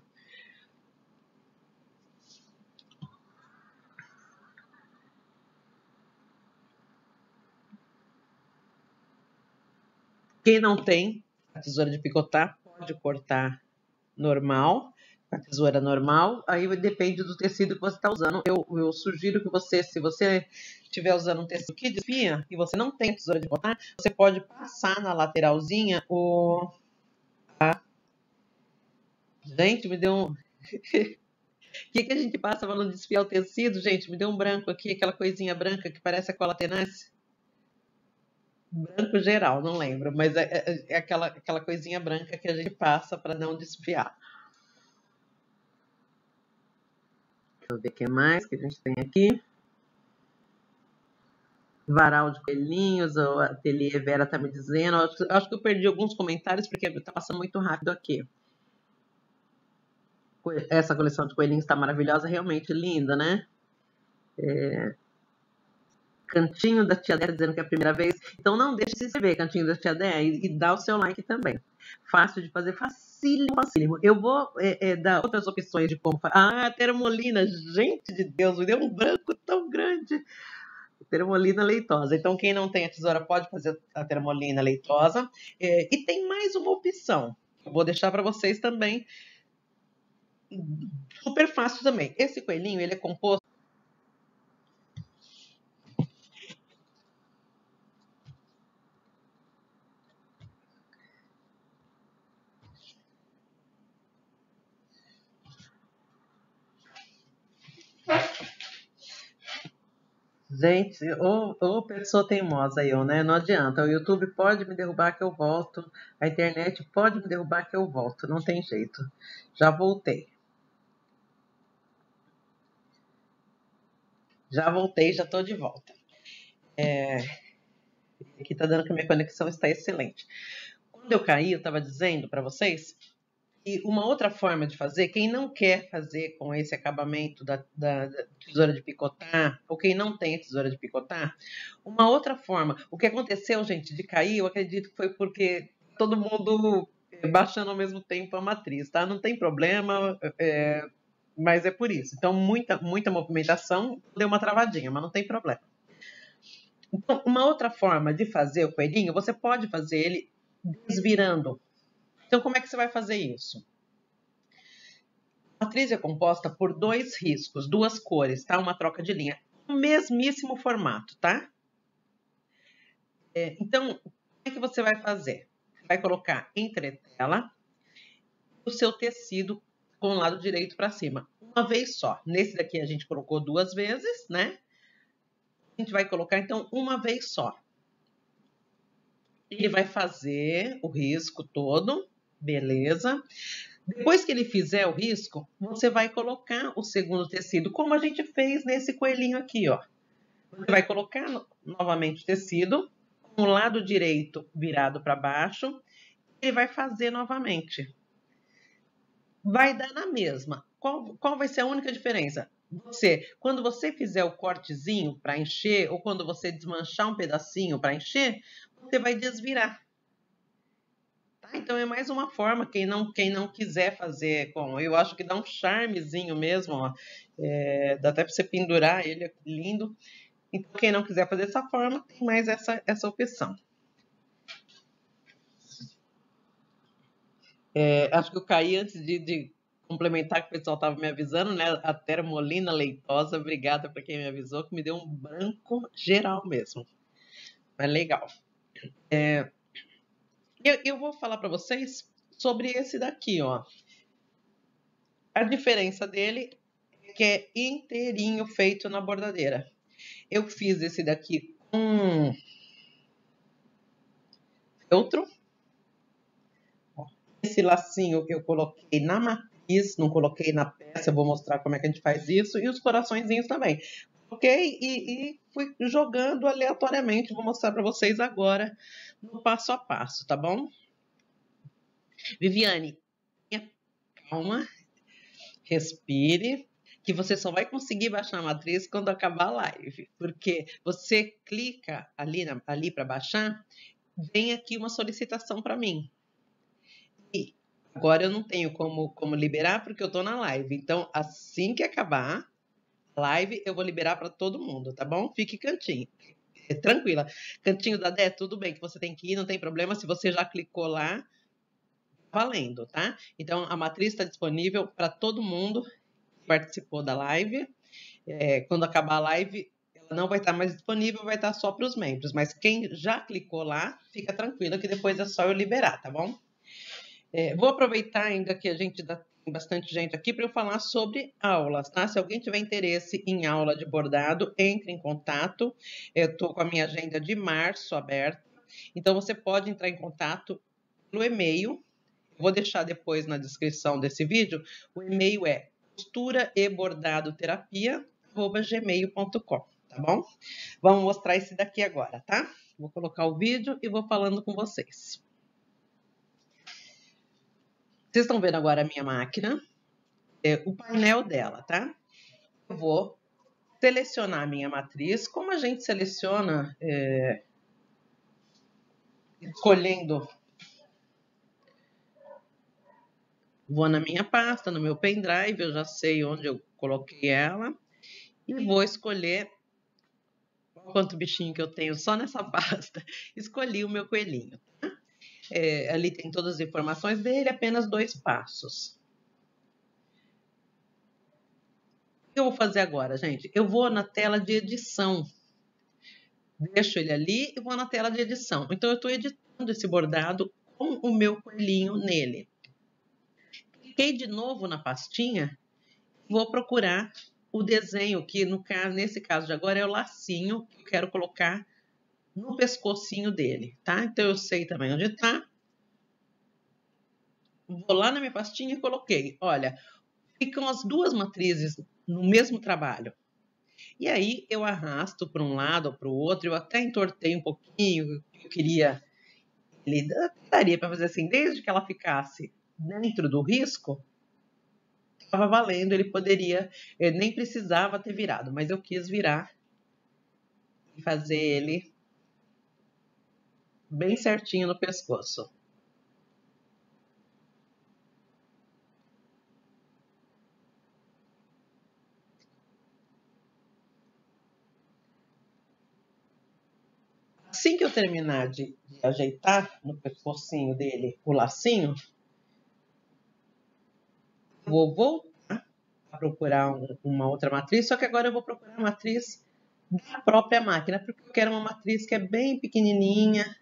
Quem não tem a tesoura de picotar, pode cortar normal, com a tesoura normal. Aí depende do tecido que você está usando. Eu, eu sugiro que você, se você estiver usando um tecido que desfia e você não tem a tesoura de picotar, você pode passar na lateralzinha o... A... Gente, me deu um... O que, que a gente passa para não desfiar o tecido? Gente, me deu um branco aqui, aquela coisinha branca que parece a cola tenaz. Branco geral, não lembro, mas é, é, é aquela, aquela coisinha branca que a gente passa para não desfiar. Deixa eu ver o que mais que a gente tem aqui. Varal de coelhinhos, o Ateliê Vera tá me dizendo. Acho, acho que eu perdi alguns comentários porque tá passando muito rápido aqui. Essa coleção de coelhinhos está maravilhosa, realmente linda, né? É... Cantinho da Tia Dé dizendo que é a primeira vez. Então não deixe de se inscrever, Cantinho da Tia Dé, e, e dá o seu like também. Fácil de fazer, facílimo, facílimo. Eu vou é, é, dar outras opções de como fazer. Ah, termolina, gente de Deus, me deu um branco tão grande. Termolina leitosa. Então, quem não tem a tesoura pode fazer a termolina leitosa. É, e tem mais uma opção. Eu vou deixar para vocês também. Super fácil também. Esse coelhinho, ele é composto... Gente, ô, ô pessoa teimosa eu, né? Não adianta. O YouTube pode me derrubar que eu volto. A internet pode me derrubar que eu volto. Não tem jeito. Já voltei. Já voltei, já estou de volta. É... Aqui está dando que a minha conexão está excelente. Quando eu caí, eu estava dizendo para vocês... E uma outra forma de fazer, quem não quer fazer com esse acabamento da, da, da tesoura de picotar, ou quem não tem a tesoura de picotar, uma outra forma, o que aconteceu, gente, de cair, eu acredito que foi porque todo mundo baixando ao mesmo tempo a matriz, tá? Não tem problema, é, mas é por isso. Então, muita, muita movimentação, deu uma travadinha, mas não tem problema. Então, uma outra forma de fazer o coelhinho, você pode fazer ele desvirando. Então, como é que você vai fazer isso? A matriz é composta por dois riscos, duas cores, tá? Uma troca de linha. O mesmíssimo formato, tá? É, então, como é que você vai fazer? Vai colocar entretela o seu tecido com o lado direito para cima. Uma vez só. Nesse daqui a gente colocou duas vezes, né? A gente vai colocar, então, uma vez só. Ele vai fazer o risco todo, beleza? Depois que ele fizer o risco, você vai colocar o segundo tecido, como a gente fez nesse coelhinho aqui, ó. Você vai colocar novamente o tecido, com o lado direito virado para baixo, ele vai fazer novamente. Vai dar na mesma. Qual, qual vai ser a única diferença? Você, quando você fizer o cortezinho para encher, ou quando você desmanchar um pedacinho para encher, você vai desvirar. Tá? Então é mais uma forma, quem não, quem não quiser fazer com, eu acho que dá um charmezinho mesmo, ó. É, dá até para você pendurar ele, lindo. Então quem não quiser fazer dessa forma, tem mais essa, essa opção. É, acho que eu caí antes de, de complementar, que o pessoal estava me avisando, né? A Termolina Leitosa, obrigada para quem me avisou, que me deu um branco geral mesmo. Mas legal. É, eu, eu vou falar para vocês sobre esse daqui, ó. A diferença dele é que é inteirinho feito na bordadeira. Eu fiz esse daqui com feltro. Esse lacinho eu coloquei na matriz, não coloquei na peça, eu vou mostrar como é que a gente faz isso. E os coraçõezinhos também. Coloquei e, e fui jogando aleatoriamente, vou mostrar para vocês agora no passo a passo, tá bom? Viviane, tenha calma, respire, que você só vai conseguir baixar a matriz quando acabar a live. Porque você clica ali, na, ali para baixar, vem aqui uma solicitação para mim. E agora eu não tenho como, como liberar porque eu tô na live. Então, assim que acabar a live, eu vou liberar para todo mundo, tá bom? Fique cantinho. É, tranquila. Cantinho da Dé, tudo bem que você tem que ir, não tem problema. Se você já clicou lá, valendo, tá? Então, a matriz está disponível para todo mundo que participou da live. É, quando acabar a live, ela não vai estar mais disponível, vai estar só para os membros. Mas quem já clicou lá, fica tranquilo que depois é só eu liberar, tá bom? É, vou aproveitar ainda que a gente ainda tem bastante gente aqui para eu falar sobre aulas, tá? Se alguém tiver interesse em aula de bordado, entre em contato. Eu estou com a minha agenda de março aberta, então você pode entrar em contato pelo e-mail. Vou deixar depois na descrição desse vídeo. O e-mail é costura e bordado terapia arroba gmail ponto com, tá bom? Vamos mostrar esse daqui agora, tá? Vou colocar o vídeo e vou falando com vocês. Vocês estão vendo agora a minha máquina, é, o painel dela, tá? Eu vou selecionar a minha matriz, como a gente seleciona, é, escolhendo. Vou na minha pasta, no meu pendrive, eu já sei onde eu coloquei ela. E vou escolher quanto bichinho que eu tenho só nessa pasta. Escolhi o meu coelhinho, tá? É, ali tem todas as informações dele, apenas dois passos. O que eu vou fazer agora, gente? Eu vou na tela de edição. Deixo ele ali e vou na tela de edição. Então, eu estou editando esse bordado com o meu coelhinho nele. Cliquei de novo na pastinha, vou procurar o desenho, que no caso, nesse caso de agora é o lacinho que eu quero colocar no pescocinho dele, tá? Então, eu sei também onde está. Vou lá na minha pastinha e coloquei. Olha, ficam as duas matrizes no mesmo trabalho. E aí, eu arrasto para um lado ou para o outro. Eu até entortei um pouquinho. Eu queria... Ele daria para fazer assim, desde que ela ficasse dentro do risco, estava valendo, ele poderia, ele nem precisava ter virado, mas eu quis virar e fazer ele bem certinho no pescoço. Assim que eu terminar de, de ajeitar no pescocinho dele o lacinho, vou voltar a procurar um, uma outra matriz, só que agora eu vou procurar a matriz da própria máquina, porque eu quero uma matriz que é bem pequenininha.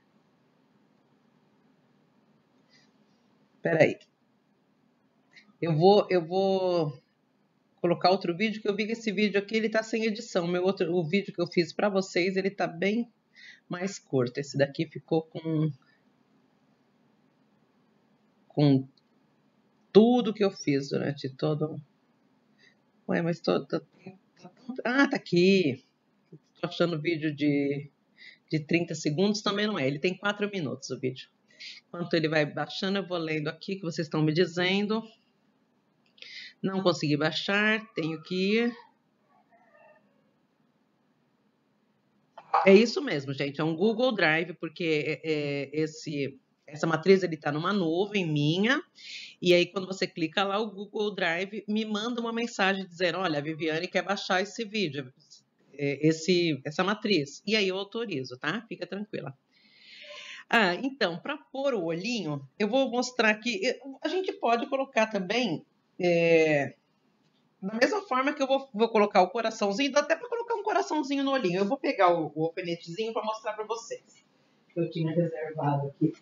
Espera aí. Eu vou, eu vou colocar outro vídeo, que eu vi que esse vídeo aqui ele tá sem edição. Meu outro, o vídeo que eu fiz para vocês, ele tá bem mais curto. Esse daqui ficou com com tudo que eu fiz durante todo... Ué, mas tô, tô... Ah, tá aqui. Tô achando vídeo de, de trinta segundos, também não é. Ele tem quatro minutos o vídeo. Enquanto ele vai baixando, eu vou lendo aqui que vocês estão me dizendo. Não consegui baixar, tenho que ir. É isso mesmo, gente. É um Google Drive, porque é, é, esse, essa matriz está numa nuvem minha. E aí, quando você clica lá, o Google Drive me manda uma mensagem dizendo: olha, a Viviane quer baixar esse vídeo, esse, essa matriz. E aí eu autorizo, tá? Fica tranquila. Ah, então, para pôr o olhinho, eu vou mostrar aqui. A gente pode colocar também... É, da mesma forma que eu vou, vou colocar o coraçãozinho, dá até para colocar um coraçãozinho no olhinho. Eu vou pegar o, o alfinetezinho para mostrar para vocês. Que eu tinha reservado aqui.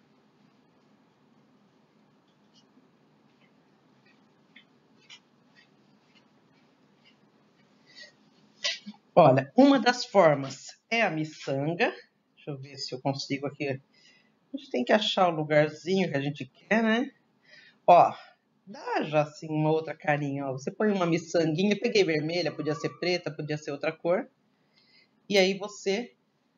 Olha, uma das formas é a miçanga. Deixa eu ver se eu consigo aqui. A gente tem que achar o lugarzinho que a gente quer, né? Ó, dá já assim uma outra carinha, ó. Você põe uma miçanguinha, eu peguei vermelha, podia ser preta, podia ser outra cor. E aí você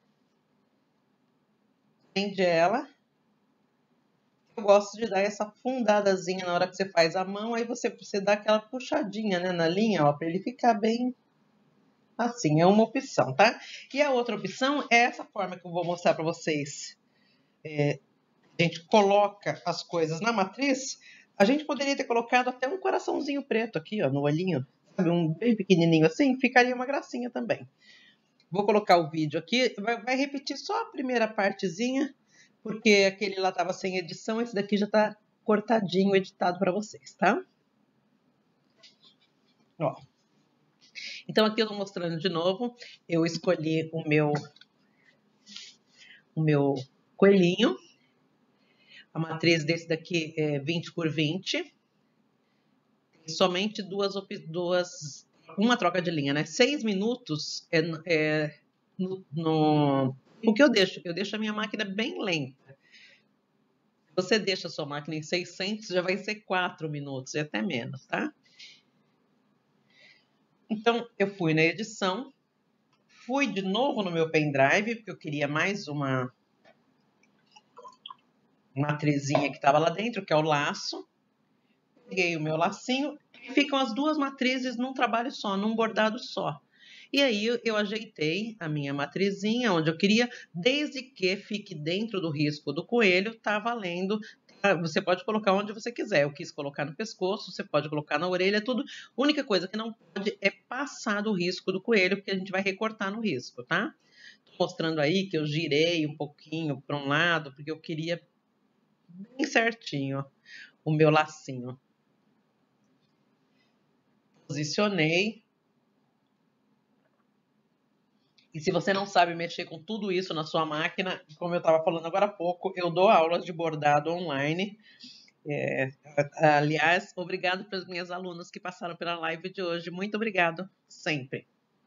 prende ela. Eu gosto de dar essa fundadazinha na hora que você faz a mão, aí você, você dá aquela puxadinha, né, na linha, ó, para ele ficar bem assim. É uma opção, tá? E a outra opção é essa forma que eu vou mostrar para vocês. É, a gente coloca as coisas na matriz. A gente poderia ter colocado até um coraçãozinho preto aqui, ó, no olhinho, sabe? Um bem pequenininho assim, ficaria uma gracinha também. Vou colocar o vídeo aqui, vai, vai repetir só a primeira partezinha, porque aquele lá estava sem edição, esse daqui já está cortadinho, editado para vocês, tá? Ó. Então aqui eu estou mostrando de novo, eu escolhi o meu, o meu coelhinho. A matriz desse daqui é vinte por vinte. Tem somente duas, duas, uma troca de linha, né? Seis minutos é, é no, no... O que eu deixo? Eu deixo a minha máquina bem lenta. Se você deixa a sua máquina em seiscentos, já vai ser quatro minutos, e até menos, tá? Então, eu fui na edição, fui de novo no meu pendrive, porque eu queria mais uma matrizinha que estava lá dentro, que é o laço. Peguei o meu lacinho e ficam as duas matrizes num trabalho só, num bordado só. E aí eu ajeitei a minha matrizinha onde eu queria, desde que fique dentro do risco do coelho, tá valendo. Você pode colocar onde você quiser. Eu quis colocar no pescoço, você pode colocar na orelha, tudo. A única coisa que não pode é passar do risco do coelho, porque a gente vai recortar no risco, tá? Tô mostrando aí que eu girei um pouquinho para um lado, porque eu queria bem certinho o meu lacinho. Posicionei. E se você não sabe mexer com tudo isso na sua máquina, como eu estava falando agora há pouco, eu dou aulas de bordado online. É, aliás, obrigado para as minhas alunas que passaram pela live de hoje. Muito obrigado, sempre.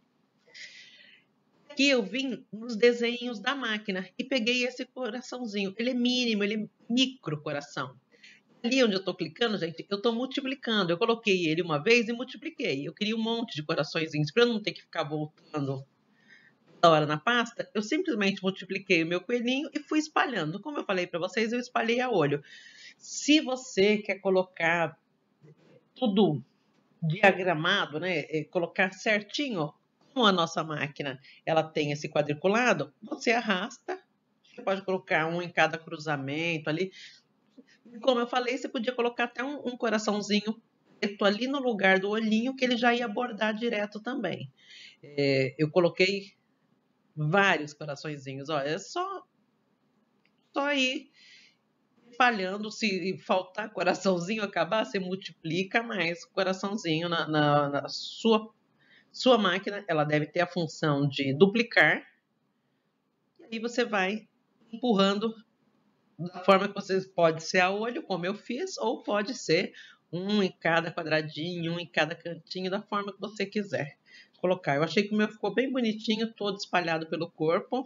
Aqui eu vim nos desenhos da máquina e peguei esse coraçãozinho. Ele é mínimo, ele é micro coração. Ali onde eu estou clicando, gente, eu estou multiplicando. Eu coloquei ele uma vez e multipliquei. Eu queria um monte de coraçõezinhos para eu não ter que ficar voltando toda hora na pasta. Eu simplesmente multipliquei o meu coelhinho e fui espalhando. Como eu falei para vocês, eu espalhei a olho. Se você quer colocar tudo diagramado, né, colocar certinho, como a nossa máquina ela tem esse quadriculado, você arrasta. Você pode colocar um em cada cruzamento ali. Como eu falei, você podia colocar até um, um coraçãozinho preto ali no lugar do olhinho, que ele já ia bordar direto também. É, eu coloquei vários coraçõezinhos. Olha, é só, só ir falhando. Se faltar coraçãozinho, acabar, você multiplica mais coraçãozinho na, na, na sua, sua máquina. Ela deve ter a função de duplicar. E aí você vai empurrando da forma que você pode ser a olho, como eu fiz, ou pode ser um em cada quadradinho, um em cada cantinho, da forma que você quiser colocar. Eu achei que o meu ficou bem bonitinho, todo espalhado pelo corpo.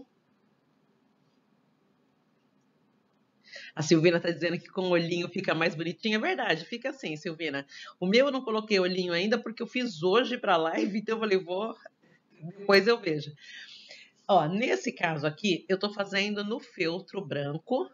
A Silvina está dizendo que com o olhinho fica mais bonitinho. É verdade, fica assim, Silvina. O meu eu não coloquei olhinho ainda porque eu fiz hoje para a live, então eu falei, vou, depois eu vejo. Ó, nesse caso aqui, eu estou fazendo no feltro branco.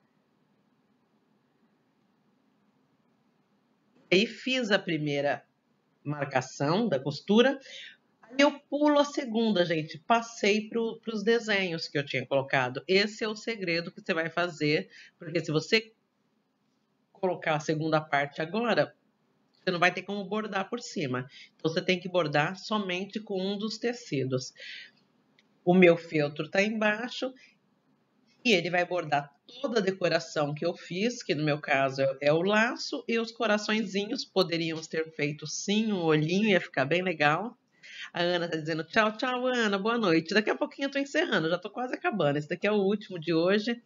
Aí fiz a primeira marcação da costura. Aí eu pulo a segunda, gente. Passei para os desenhos que eu tinha colocado. Esse é o segredo que você vai fazer, porque se você colocar a segunda parte agora, você não vai ter como bordar por cima. Então você tem que bordar somente com um dos tecidos. O meu feltro está embaixo e ele vai bordar toda a decoração que eu fiz, que no meu caso é o laço, e os coraçõezinhos. Poderíamos ter feito sim um olhinho, ia ficar bem legal. A Ana tá dizendo tchau, tchau, Ana, boa noite. Daqui a pouquinho eu tô encerrando, já tô quase acabando. Esse daqui é o último de hoje.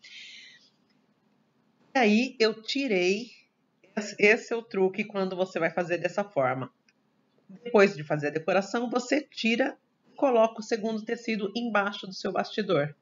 E aí eu tirei, esse é o truque quando você vai fazer dessa forma. Depois de fazer a decoração, você tira, coloca o segundo tecido embaixo do seu bastidor.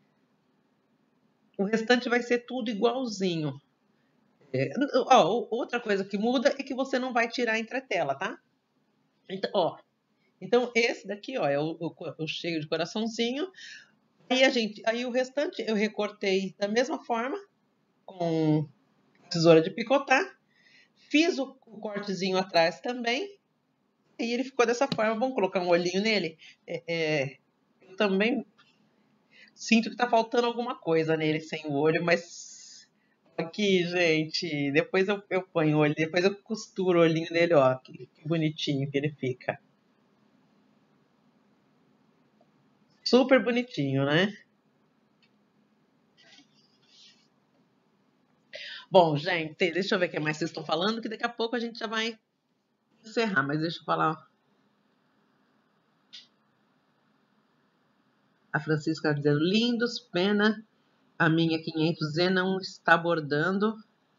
O restante vai ser tudo igualzinho. É, ó, outra coisa que muda é que você não vai tirar a entretela, tá? Então, ó, então esse daqui, ó, é o, o, o cheio de coraçãozinho. Aí, a gente, aí o restante eu recortei da mesma forma, com tesoura de picotar. Fiz o, o cortezinho atrás também. E ele ficou dessa forma. Vamos colocar um olhinho nele? É, é, eu também sinto que tá faltando alguma coisa nele sem o olho, mas aqui, gente, depois eu, eu ponho o olho, depois eu costuro o olhinho nele, ó, que, que bonitinho que ele fica. Super bonitinho, né? Bom, gente, deixa eu ver o que mais vocês estão falando, que daqui a pouco a gente já vai encerrar, mas deixa eu falar. A Francisca dizendo, lindos, pena, a minha quinhentos Z não está bordando.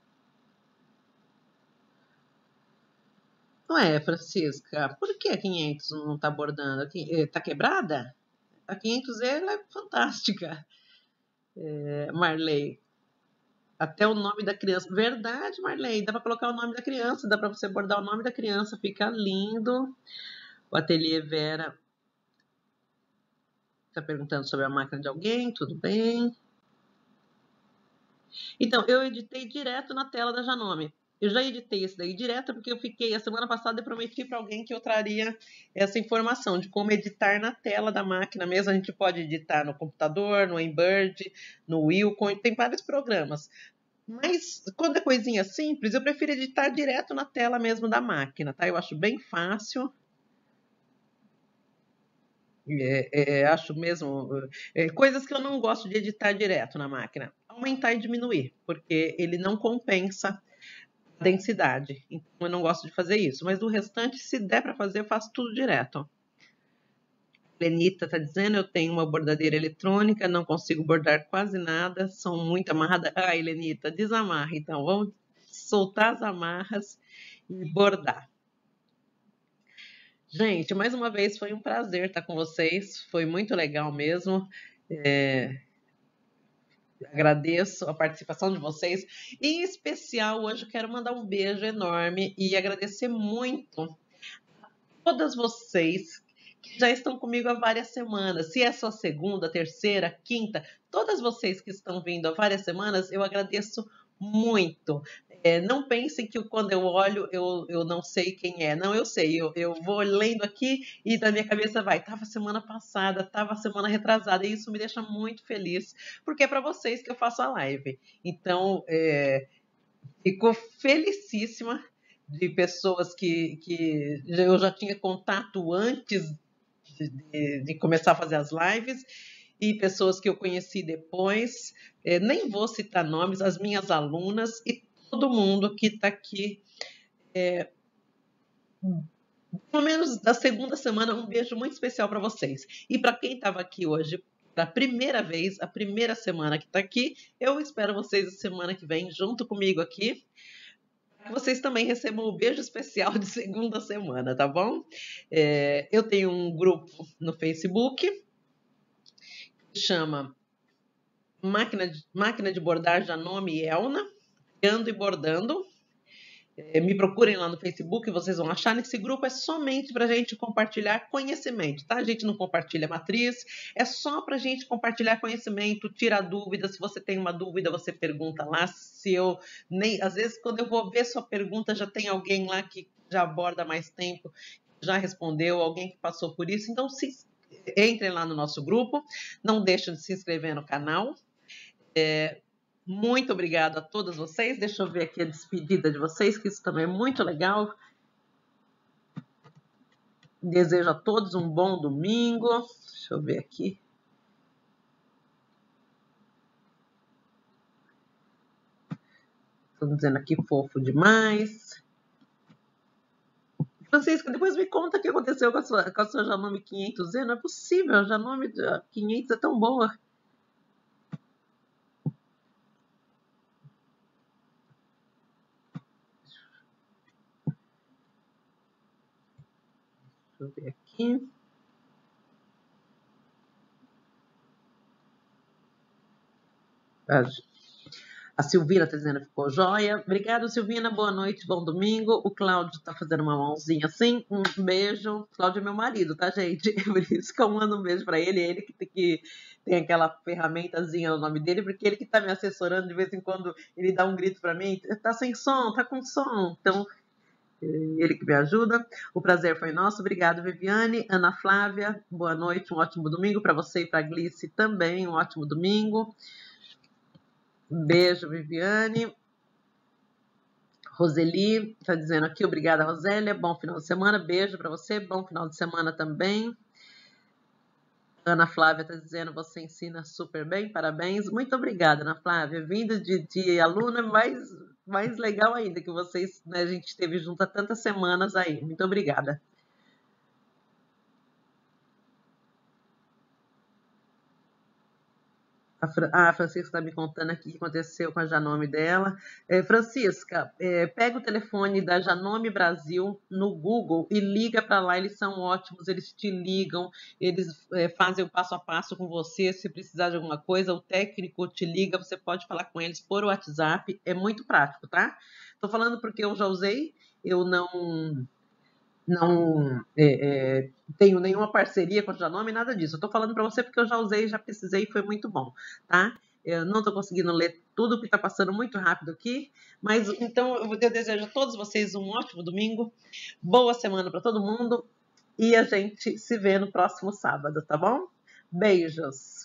Não é, Francisca, por que a quinhentos não está bordando? Está quebrada? A quinhentos Z ela é fantástica. É, Marley, até o nome da criança. Verdade, Marley, dá para colocar o nome da criança, dá para você bordar o nome da criança, fica lindo. O Ateliê Vera está perguntando sobre a máquina de alguém, tudo bem. Então, eu editei direto na tela da Janome. Eu já editei esse daí direto porque eu fiquei, a semana passada eu prometi para alguém que eu traria essa informação de como editar na tela da máquina mesmo. A gente pode editar no computador, no Embird, no Wilcon, tem vários programas. Mas quando é coisinha simples, eu prefiro editar direto na tela mesmo da máquina, tá? Eu acho bem fácil. É, é, acho mesmo. É, coisas que eu não gosto de editar direto na máquina. Aumentar e diminuir, porque ele não compensa a densidade. Então eu não gosto de fazer isso. Mas do restante, se der para fazer, eu faço tudo direto. Lenita está dizendo, eu tenho uma bordadeira eletrônica, não consigo bordar quase nada, são muito amarradas. Ai, Lenita, desamarra. Então, vamos soltar as amarras e bordar. Gente, mais uma vez foi um prazer estar com vocês, foi muito legal mesmo. É... Agradeço a participação de vocês. Em especial, hoje eu quero mandar um beijo enorme e agradecer muito a todas vocês que já estão comigo há várias semanas. Se é sua segunda, terceira, quinta, todas vocês que estão vindo há várias semanas, eu agradeço muito. É, não pensem que quando eu olho eu, eu não sei quem é. Não, eu sei. Eu, eu vou lendo aqui e da minha cabeça vai. Tava semana passada, tava semana retrasada. E isso me deixa muito feliz, porque é para vocês que eu faço a live. Então, é, fico felicíssima de pessoas que, que eu já tinha contato antes de, de começar a fazer as lives, e pessoas que eu conheci depois, é, nem vou citar nomes, as minhas alunas e todo mundo que está aqui, é, pelo menos da segunda semana, um beijo muito especial para vocês. E para quem estava aqui hoje, da primeira vez, a primeira semana que está aqui, eu espero vocês a semana que vem junto comigo aqui, que vocês também recebam o beijo especial de segunda semana, tá bom? É, eu tenho um grupo no Facebook que chama Máquina de, Máquina de Bordar Janome e Elna, Criando e Bordando. É, me procurem lá no Facebook, vocês vão achar. Nesse grupo é somente para a gente compartilhar conhecimento, tá? A gente não compartilha matriz, é só para a gente compartilhar conhecimento, tirar dúvidas. Se você tem uma dúvida, você pergunta lá. Se eu nem, às vezes, quando eu vou ver sua pergunta, já tem alguém lá que já aborda há mais tempo, já respondeu, alguém que passou por isso. Então, se, entrem lá no nosso grupo, não deixem de se inscrever no canal. É, Muito obrigada a todas vocês. Deixa eu ver aqui a despedida de vocês, que isso também é muito legal. Desejo a todos um bom domingo. Deixa eu ver aqui. Estão dizendo aqui fofo demais. Francisca, depois me conta o que aconteceu com a sua, com a sua Janome quinhentos Z. Não é possível, a Janome quinhentos é tão boa. Deixa eu ver aqui. A Silvina está dizendo que ficou joia. Obrigada, Silvina. Boa noite, bom domingo. O Cláudio está fazendo uma mãozinha assim. Um beijo. Cláudio é meu marido, tá, gente? Por isso que eu mando um beijo para ele. É ele que tem, que tem aquela ferramentazinha no nome dele, porque ele que está me assessorando. De vez em quando ele dá um grito para mim: tá sem som, tá com som. Então, ele que me ajuda. O prazer foi nosso. Obrigado, Viviane. Ana Flávia, boa noite, um ótimo domingo para você e para a Glice também. Um ótimo domingo. Beijo, Viviane. Roseli está dizendo aqui, obrigada, Rosélia. Bom final de semana, beijo para você. Bom final de semana também. Ana Flávia está dizendo, você ensina super bem, parabéns. Muito obrigada, Ana Flávia. Vindo de, de aluna, mais, mais legal ainda, que vocês, né, a gente esteve junto há tantas semanas aí. Muito obrigada. A, Fra a Francisca está me contando aqui o que aconteceu com a Janome dela. É, Francisca, é, pega o telefone da Janome Brasil no Google e liga para lá, eles são ótimos, eles te ligam, eles é, fazem o passo a passo com você. Se precisar de alguma coisa, o técnico te liga, você pode falar com eles por WhatsApp, é muito prático, tá? Estou falando porque eu já usei, eu não... não é, é, tenho nenhuma parceria com a Janome, nada disso. Eu estou falando para você porque eu já usei, já precisei e foi muito bom, tá? Eu não estou conseguindo ler tudo que está passando muito rápido aqui, mas então eu desejo a todos vocês um ótimo domingo, boa semana para todo mundo e a gente se vê no próximo sábado, tá bom? Beijos!